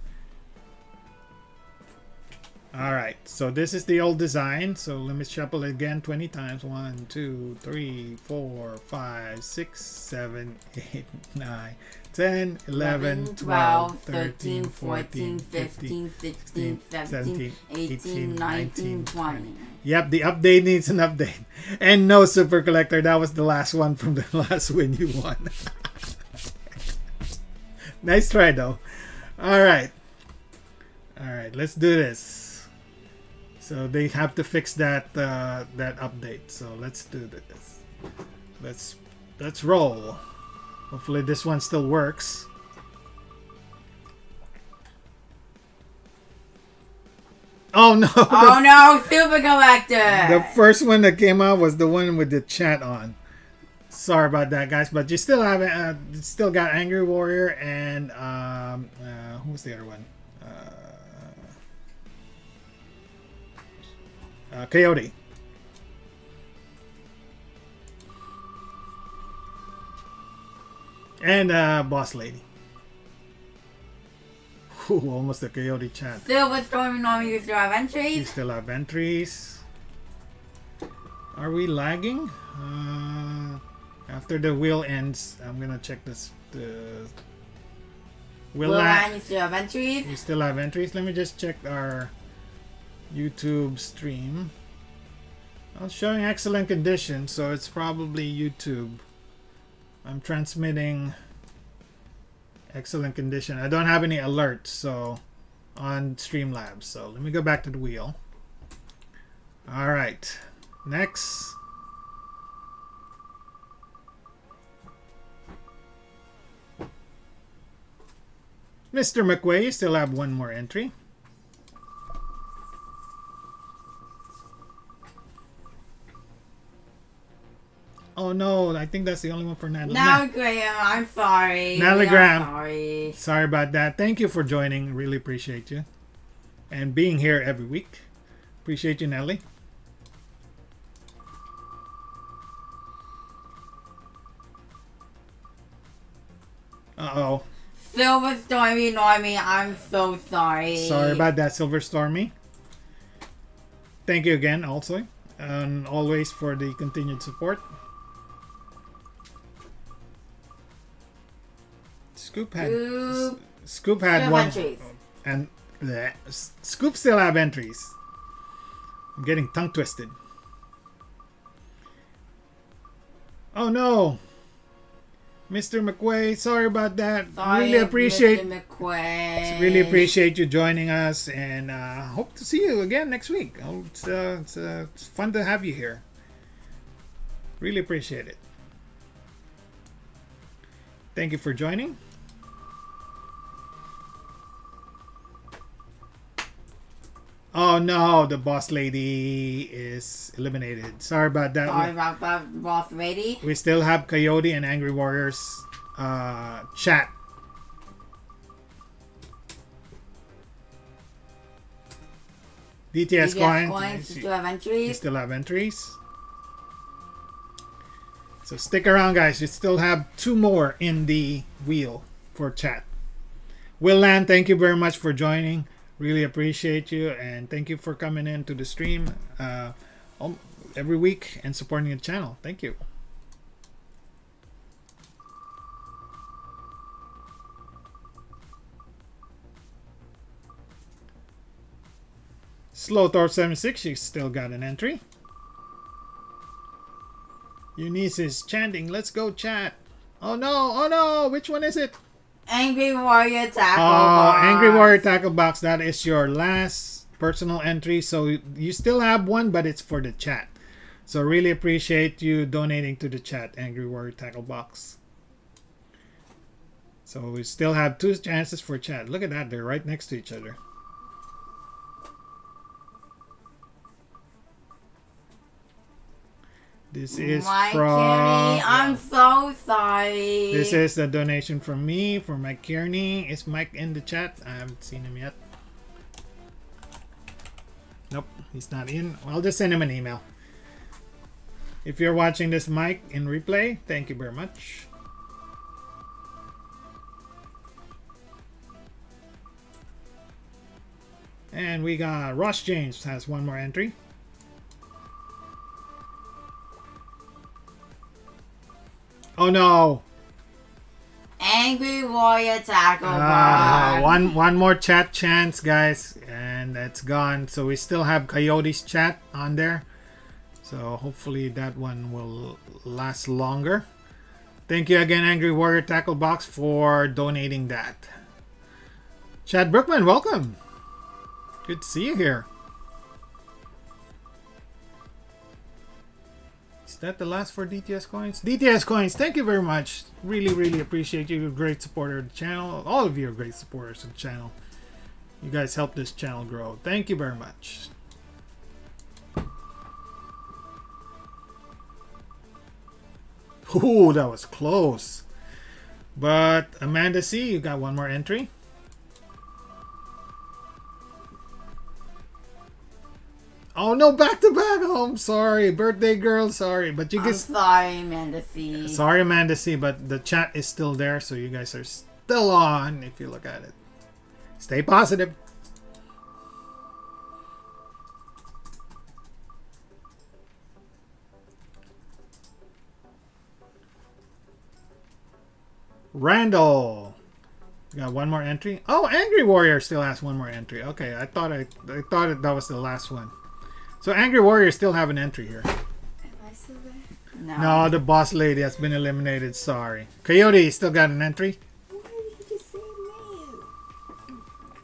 Alright, so this is the old design. So let me shuffle it again 20 times. 1, 2, 3, 4, 5, 6, 7, 8, 9, 10, 11, 12, 13, 14, 15, 16, 17, 18, 19, 20. Yep, the update needs an update. And no Super Collector. That was the last one from the last win you won. Nice try though. Alright. Alright, let's do this. So they have to fix that that update. So let's do this. Let's roll. Hopefully this one still works. Oh no! Oh no, Super Collector! The first one that came out was the one with the chat on. Sorry about that, guys, but you still have still got Angry Warrior and who was the other one? Coyote. And Boss Lady. Ooh, almost a Coyote chat. Silver Storm, normally you still have entries. You still have entries. Are we lagging? After the wheel ends, I'm gonna check this. The Will you still have entries? We still have entries. Let me just check our YouTube stream. I'm showing excellent condition, so it's probably YouTube. I'm transmitting excellent condition. I don't have any alerts, so on Streamlabs. So let me go back to the wheel. All right, next. Mr. McQuay, you still have one more entry. Oh no, I think that's the only one for Natalie. No, Graham, I'm sorry. Natalie Graham. Sorry. Sorry about that. Thank you for joining. Really appreciate you. And being here every week. Appreciate you, Natalie. Uh-oh. Silver Stormy, Normie, I'm so sorry. Sorry about that, Silver Stormy. Thank you again, also. And always for the continued support. Scoop had one entries. And Scoop still have entries. I'm getting tongue twisted. Oh no, Mr. McQuay, sorry about that. Sorry, really appreciate Mr. McQuay. Really appreciate you joining us, and hope to see you again next week. It's fun to have you here. Really appreciate it. Thank you for joining. Oh no, the boss lady is eliminated. Sorry about that. Sorry about that, boss lady. We still have Coyote and Angry Warriors chat. DTS coins. You still have entries. You still have entries. So stick around, guys. You still have 2 more in the wheel for chat. Will Land, thank you very much for joining. Really appreciate you, and thank you for coming in to the stream every week and supporting the channel. Thank you. Slowthorpe76, she still got an entry. Eunice is chanting, let's go chat. Oh no, which one is it? Angry Warrior Tackle Oh, Box. Angry Warrior Tackle Box. That is your last personal entry. So you still have one, but it's for the chat. So really appreciate you donating to the chat, Angry Warrior Tackle Box. So we still have 2 chances for chat. Look at that. They're right next to each other. This is Mike from... Kearney, I'm so sorry. This is a donation from me, for Mike Kearney. Is Mike in the chat? I haven't seen him yet. Nope, he's not in. I'll just send him an email. If you're watching this, Mike, in replay, thank you very much. And we got Ross James has 1 more entry. Oh no! Angry Warrior Tackle Box. One more chat chance, guys, and that's gone. So we still have Coyote's chat on there. So hopefully that one will last longer. Thank you again, Angry Warrior Tackle Box, for donating that. Chad Brookman, welcome. Good to see you here. Is that the last for DTS coins? DTS coins, thank you very much. Really appreciate you. You're a great supporter of the channel. All of you are great supporters of the channel. You guys help this channel grow. Thank you very much. Ooh, that was close. But Amanda C, you got 1 more entry. Oh no, back to back. Oh, I'm sorry, birthday girl. Sorry, but you guys. Sorry, Amanda C. Sorry, Amanda C. But the chat is still there, so you guys are still on. If you look at it, stay positive. Randall, you got 1 more entry. Oh, Angry Warrior still has 1 more entry. Okay, I thought that was the last one. So Angry Warrior still have an entry here. Am I still there? No, the boss lady has been eliminated. Sorry. Coyote still got an entry. Why did you say no?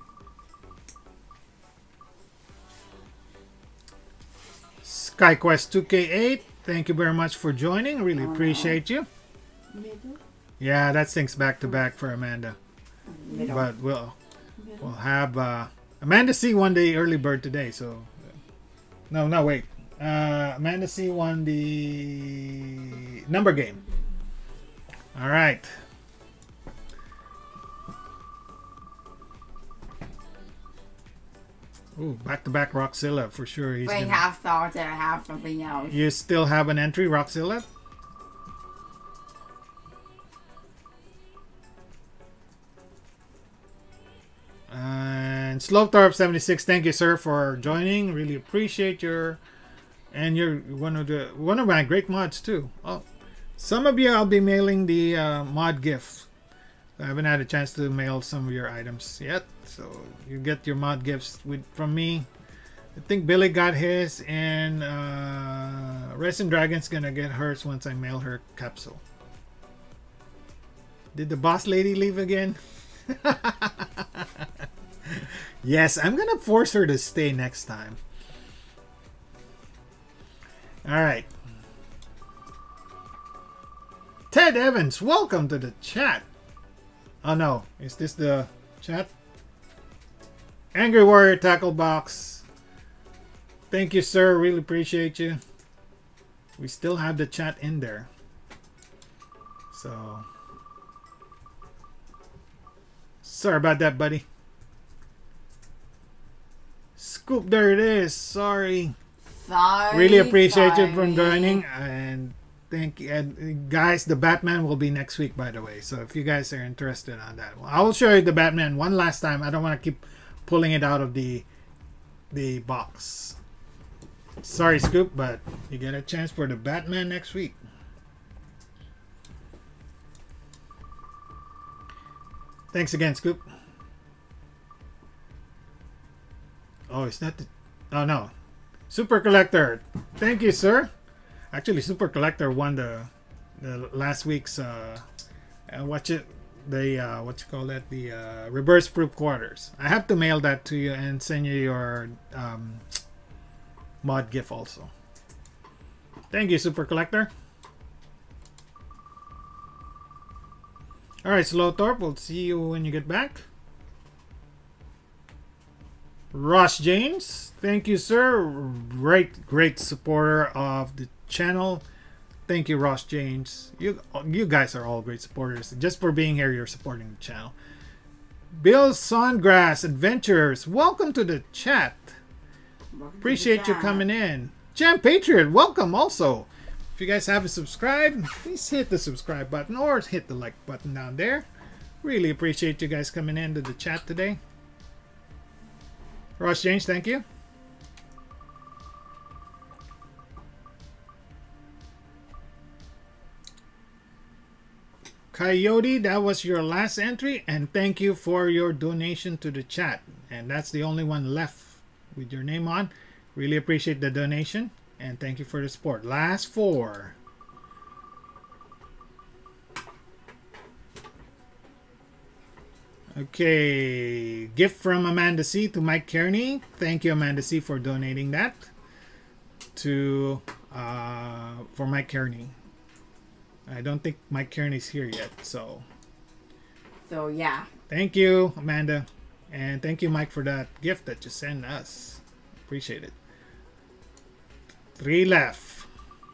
SkyQuest 2K8, thank you very much for joining. Really appreciate you. Middle? Yeah, that syncs back to back for Amanda. Middle. But we'll have Amanda C won the early bird today, so no, wait. Amanda C won the number game. All right. Ooh, back-to-back Roxzilla for sure. He's Wait, gonna... half star to have something else. You still have an entry, Roxzilla? And Slopetorp 76, thank you, sir, for joining. Really appreciate your, and you're one of my great mods too. Oh, some of you I'll be mailing the mod gift. I haven't had a chance to mail some of your items yet, so you get your mod gifts from me. I think Billy got his, and Resin Dragon's gonna get hers once I mail her capsule. Did the boss lady leave again? Yes, I'm gonna force her to stay next time. Alright. Ted Evans, welcome to the chat. Oh no, is this the chat? Angry Warrior Tackle Box. Thank you, sir. Really appreciate you. We still have the chat in there. So sorry about that, buddy. Scoop, there it is. Sorry. Really appreciate you for joining, and thank you. And guys, the Batman will be next week, by the way. So if you guys are interested on that, I will show you the Batman one last time. I don't want to keep pulling it out of the box. Sorry, Scoop, but you get a chance for the Batman next week. Thanks again, Scoop. Oh, is that the... Oh, no. Super Collector. Thank you, sir. Actually, Super Collector won the last week's... the what you call that, the reverse proof quarters. I have to mail that to you and send you your mod gift also. Thank you, Super Collector. All right, Slowthorpe, we'll see you when you get back. Ross James, thank you, sir. Great supporter of the channel. Thank you, Ross James. You guys are all great supporters. Just for being here, you're supporting the channel. Bill Songrass Adventures, welcome to the chat. Appreciate you coming in. Jam Patriot, welcome also. If you guys haven't subscribed, please hit the subscribe button or hit the like button down there. Really appreciate you guys coming into the chat today. Ross James, thank you. Coyote, that was your last entry, and thank you for your donation to the chat. And that's the only one left with your name on. Really appreciate the donation, and thank you for the support. Last 4. Okay, gift from Amanda C to Mike Kearney. Thank you, Amanda C, for donating that to for Mike Kearney. I don't think Mike Kearney's here yet, so yeah. Thank you, Amanda, and thank you, Mike, for that gift that you sent us. Appreciate it. 3 left.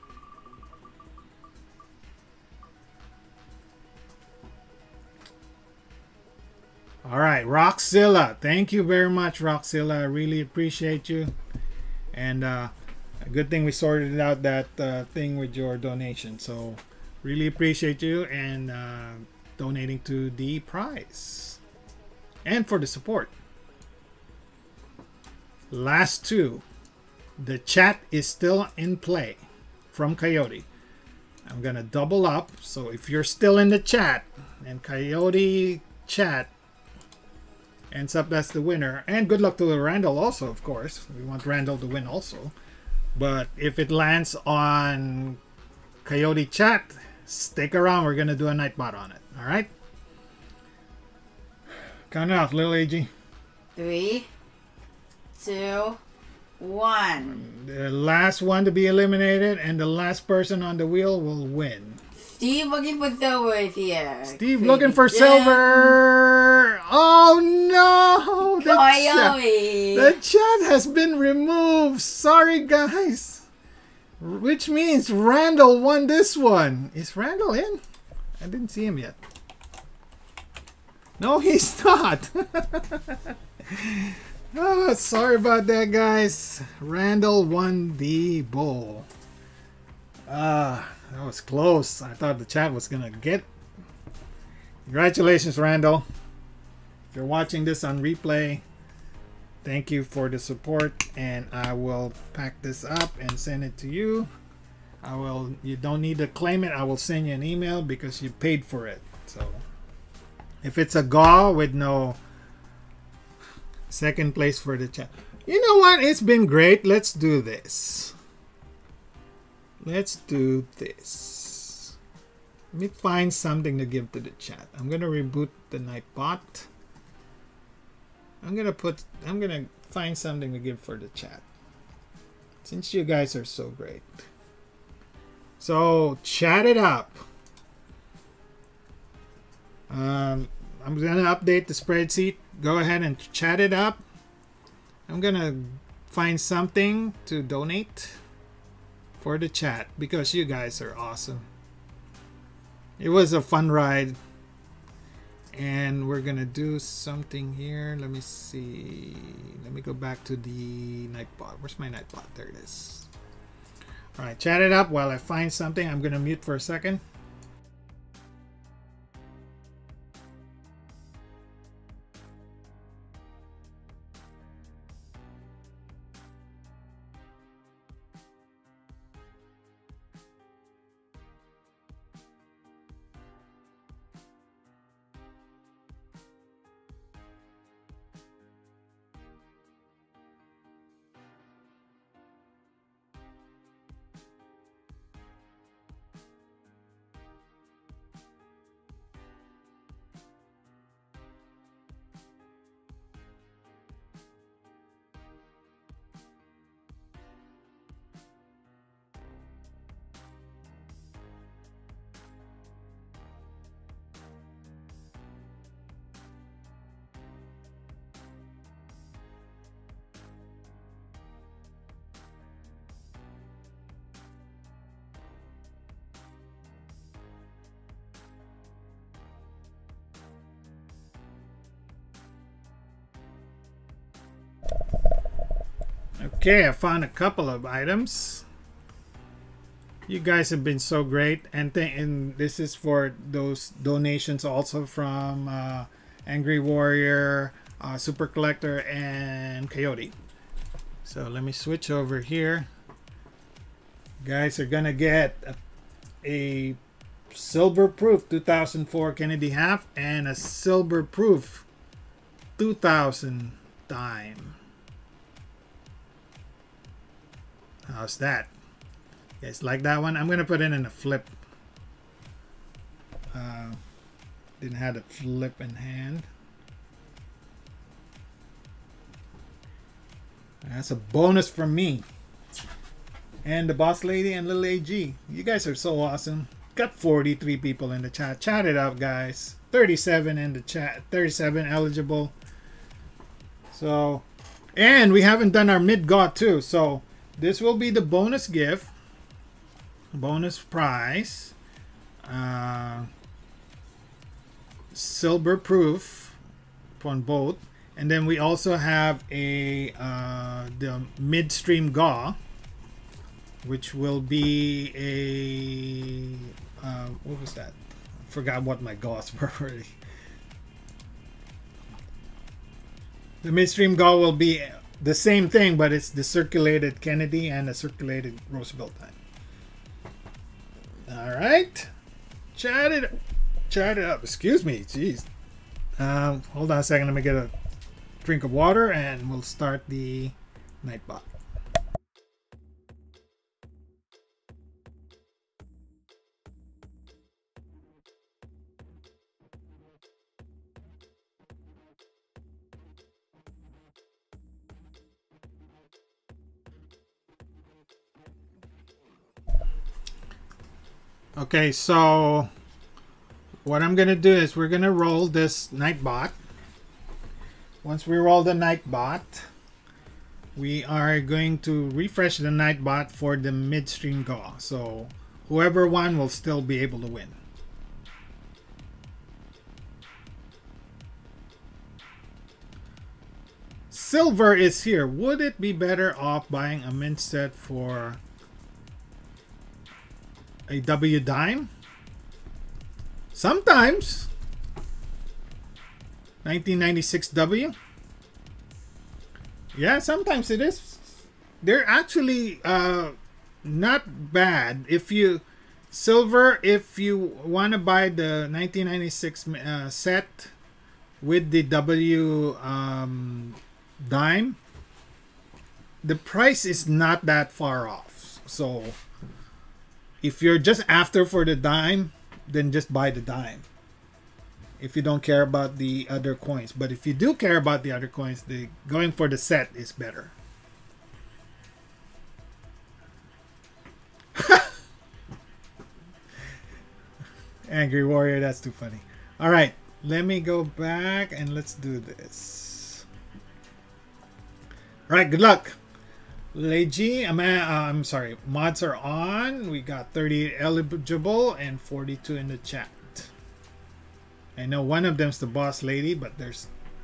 All right, Roxzilla. Thank you very much, Roxzilla. I really appreciate you. And a good thing we sorted out that thing with your donation. So really appreciate you and donating to the prize. And for the support. Last 2. The chat is still in play from Coyote. I'm going to double up. So if you're still in the chat and Coyote chat ends up as the winner, and good luck to Randall also, of course. We want Randall to win also. But if it lands on Coyote chat, stick around. We're going to do a Nightbot on it. All right? Count it off, Lil AG. 3, 2, 1. The last one to be eliminated and the last person on the wheel will win. Steve looking for silver is here. Steve looking for silver. Oh no! The chat has been removed. Sorry, guys. Which means Randall won this one. Is Randall in? I didn't see him yet. No, he's not. Oh, sorry about that, guys. Randall won the bowl. That was close. I thought the chat was gonna get. Congratulations, Randall. If you're watching this on replay, thank you for the support, and I will pack this up and send it to you. You don't need to claim it. I will send you an email because you paid for it. So if it's a GAW with no second place for the chat. You know what? It's been great. Let's do this. Let's do this. Let me find something to give to the chat. I'm gonna reboot the Nightbot. I'm gonna find something to give for the chat. Since you guys are so great. So chat it up. I'm gonna update the spreadsheet. Go ahead and chat it up. I'm gonna find something to donate for the chat because you guys are awesome. It was a fun ride, and we're gonna do something here. Let me see. Let me go back to the Nightbot. Where's my Nightbot? There it is. All right, chat it up while I find something. I'm gonna mute for a second. Okay, I found a couple of items. You guys have been so great, and this is for those donations also from Angry Warrior, Super Collector, and Coyote. So let me switch over here. Guys are gonna get a silver proof 2004 Kennedy half and a silver proof 2000 dime. How's that? You guys like that one? I'm gonna put it in a flip. Didn't have a flip in hand. That's a bonus from me. And the boss lady and little AG. You guys are so awesome. Got 43 people in the chat. Chat it up, guys. 37 in the chat. 37 eligible. So, and we haven't done our mid-got too. So, this will be the bonus gift. Bonus prize. Silver proof on both. And then we also have a the midstream GAW, which will be a what was that? I forgot what my GAWs were already. The midstream GAW will be the same thing, but it's the circulated Kennedy and the circulated Roosevelt time. All right, chat it up. Excuse me, jeez. Hold on a second. Let me get a drink of water and we'll start the Nightbot. Okay, so what I'm gonna do is we're gonna roll this Nightbot. Once we roll the Nightbot, we are going to refresh the Nightbot for the midstream GAW. So whoever won will still be able to win. Silver is here. Would it be better off buying a mint set for a W dime? Sometimes. 1996 W. Yeah, sometimes it is. They're actually not bad. If you silver, if you want to buy the 1996 set with the W dime, the price is not that far off. So if you're just after for the dime, then just buy the dime. If you don't care about the other coins. But if you do care about the other coins, going for the set is better. Angry Warrior, that's too funny. All right, let me go back and let's do this. All right, good luck. Leiji, I'm sorry, mods are on. We got 38 eligible and 42 in the chat. I know one of them's the boss lady, but there's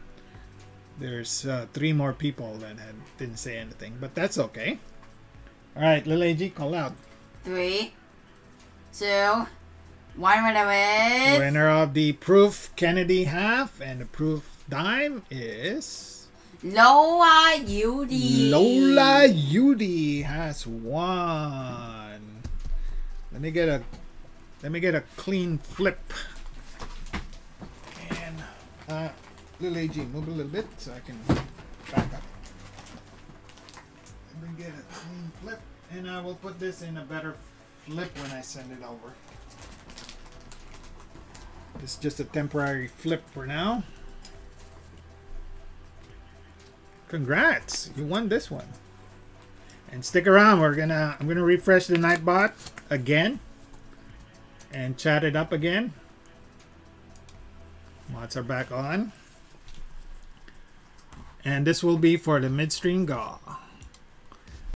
3 more people that didn't say anything, but that's okay. All right, Lil AG, call out. 3, 2, 1. Winner of the proof Kennedy half and the proof dime is Lola Yudi. Lola Yudi has won. Let me get a clean flip. Little AG, move a little bit so I can back up. Let me get a clean flip, and I will put this in a better flip when I send it over. It's just a temporary flip for now. Congrats, you won this one. And stick around. I'm gonna refresh the Nightbot again and chat it up again. Mods are back on. And this will be for the midstream GAW.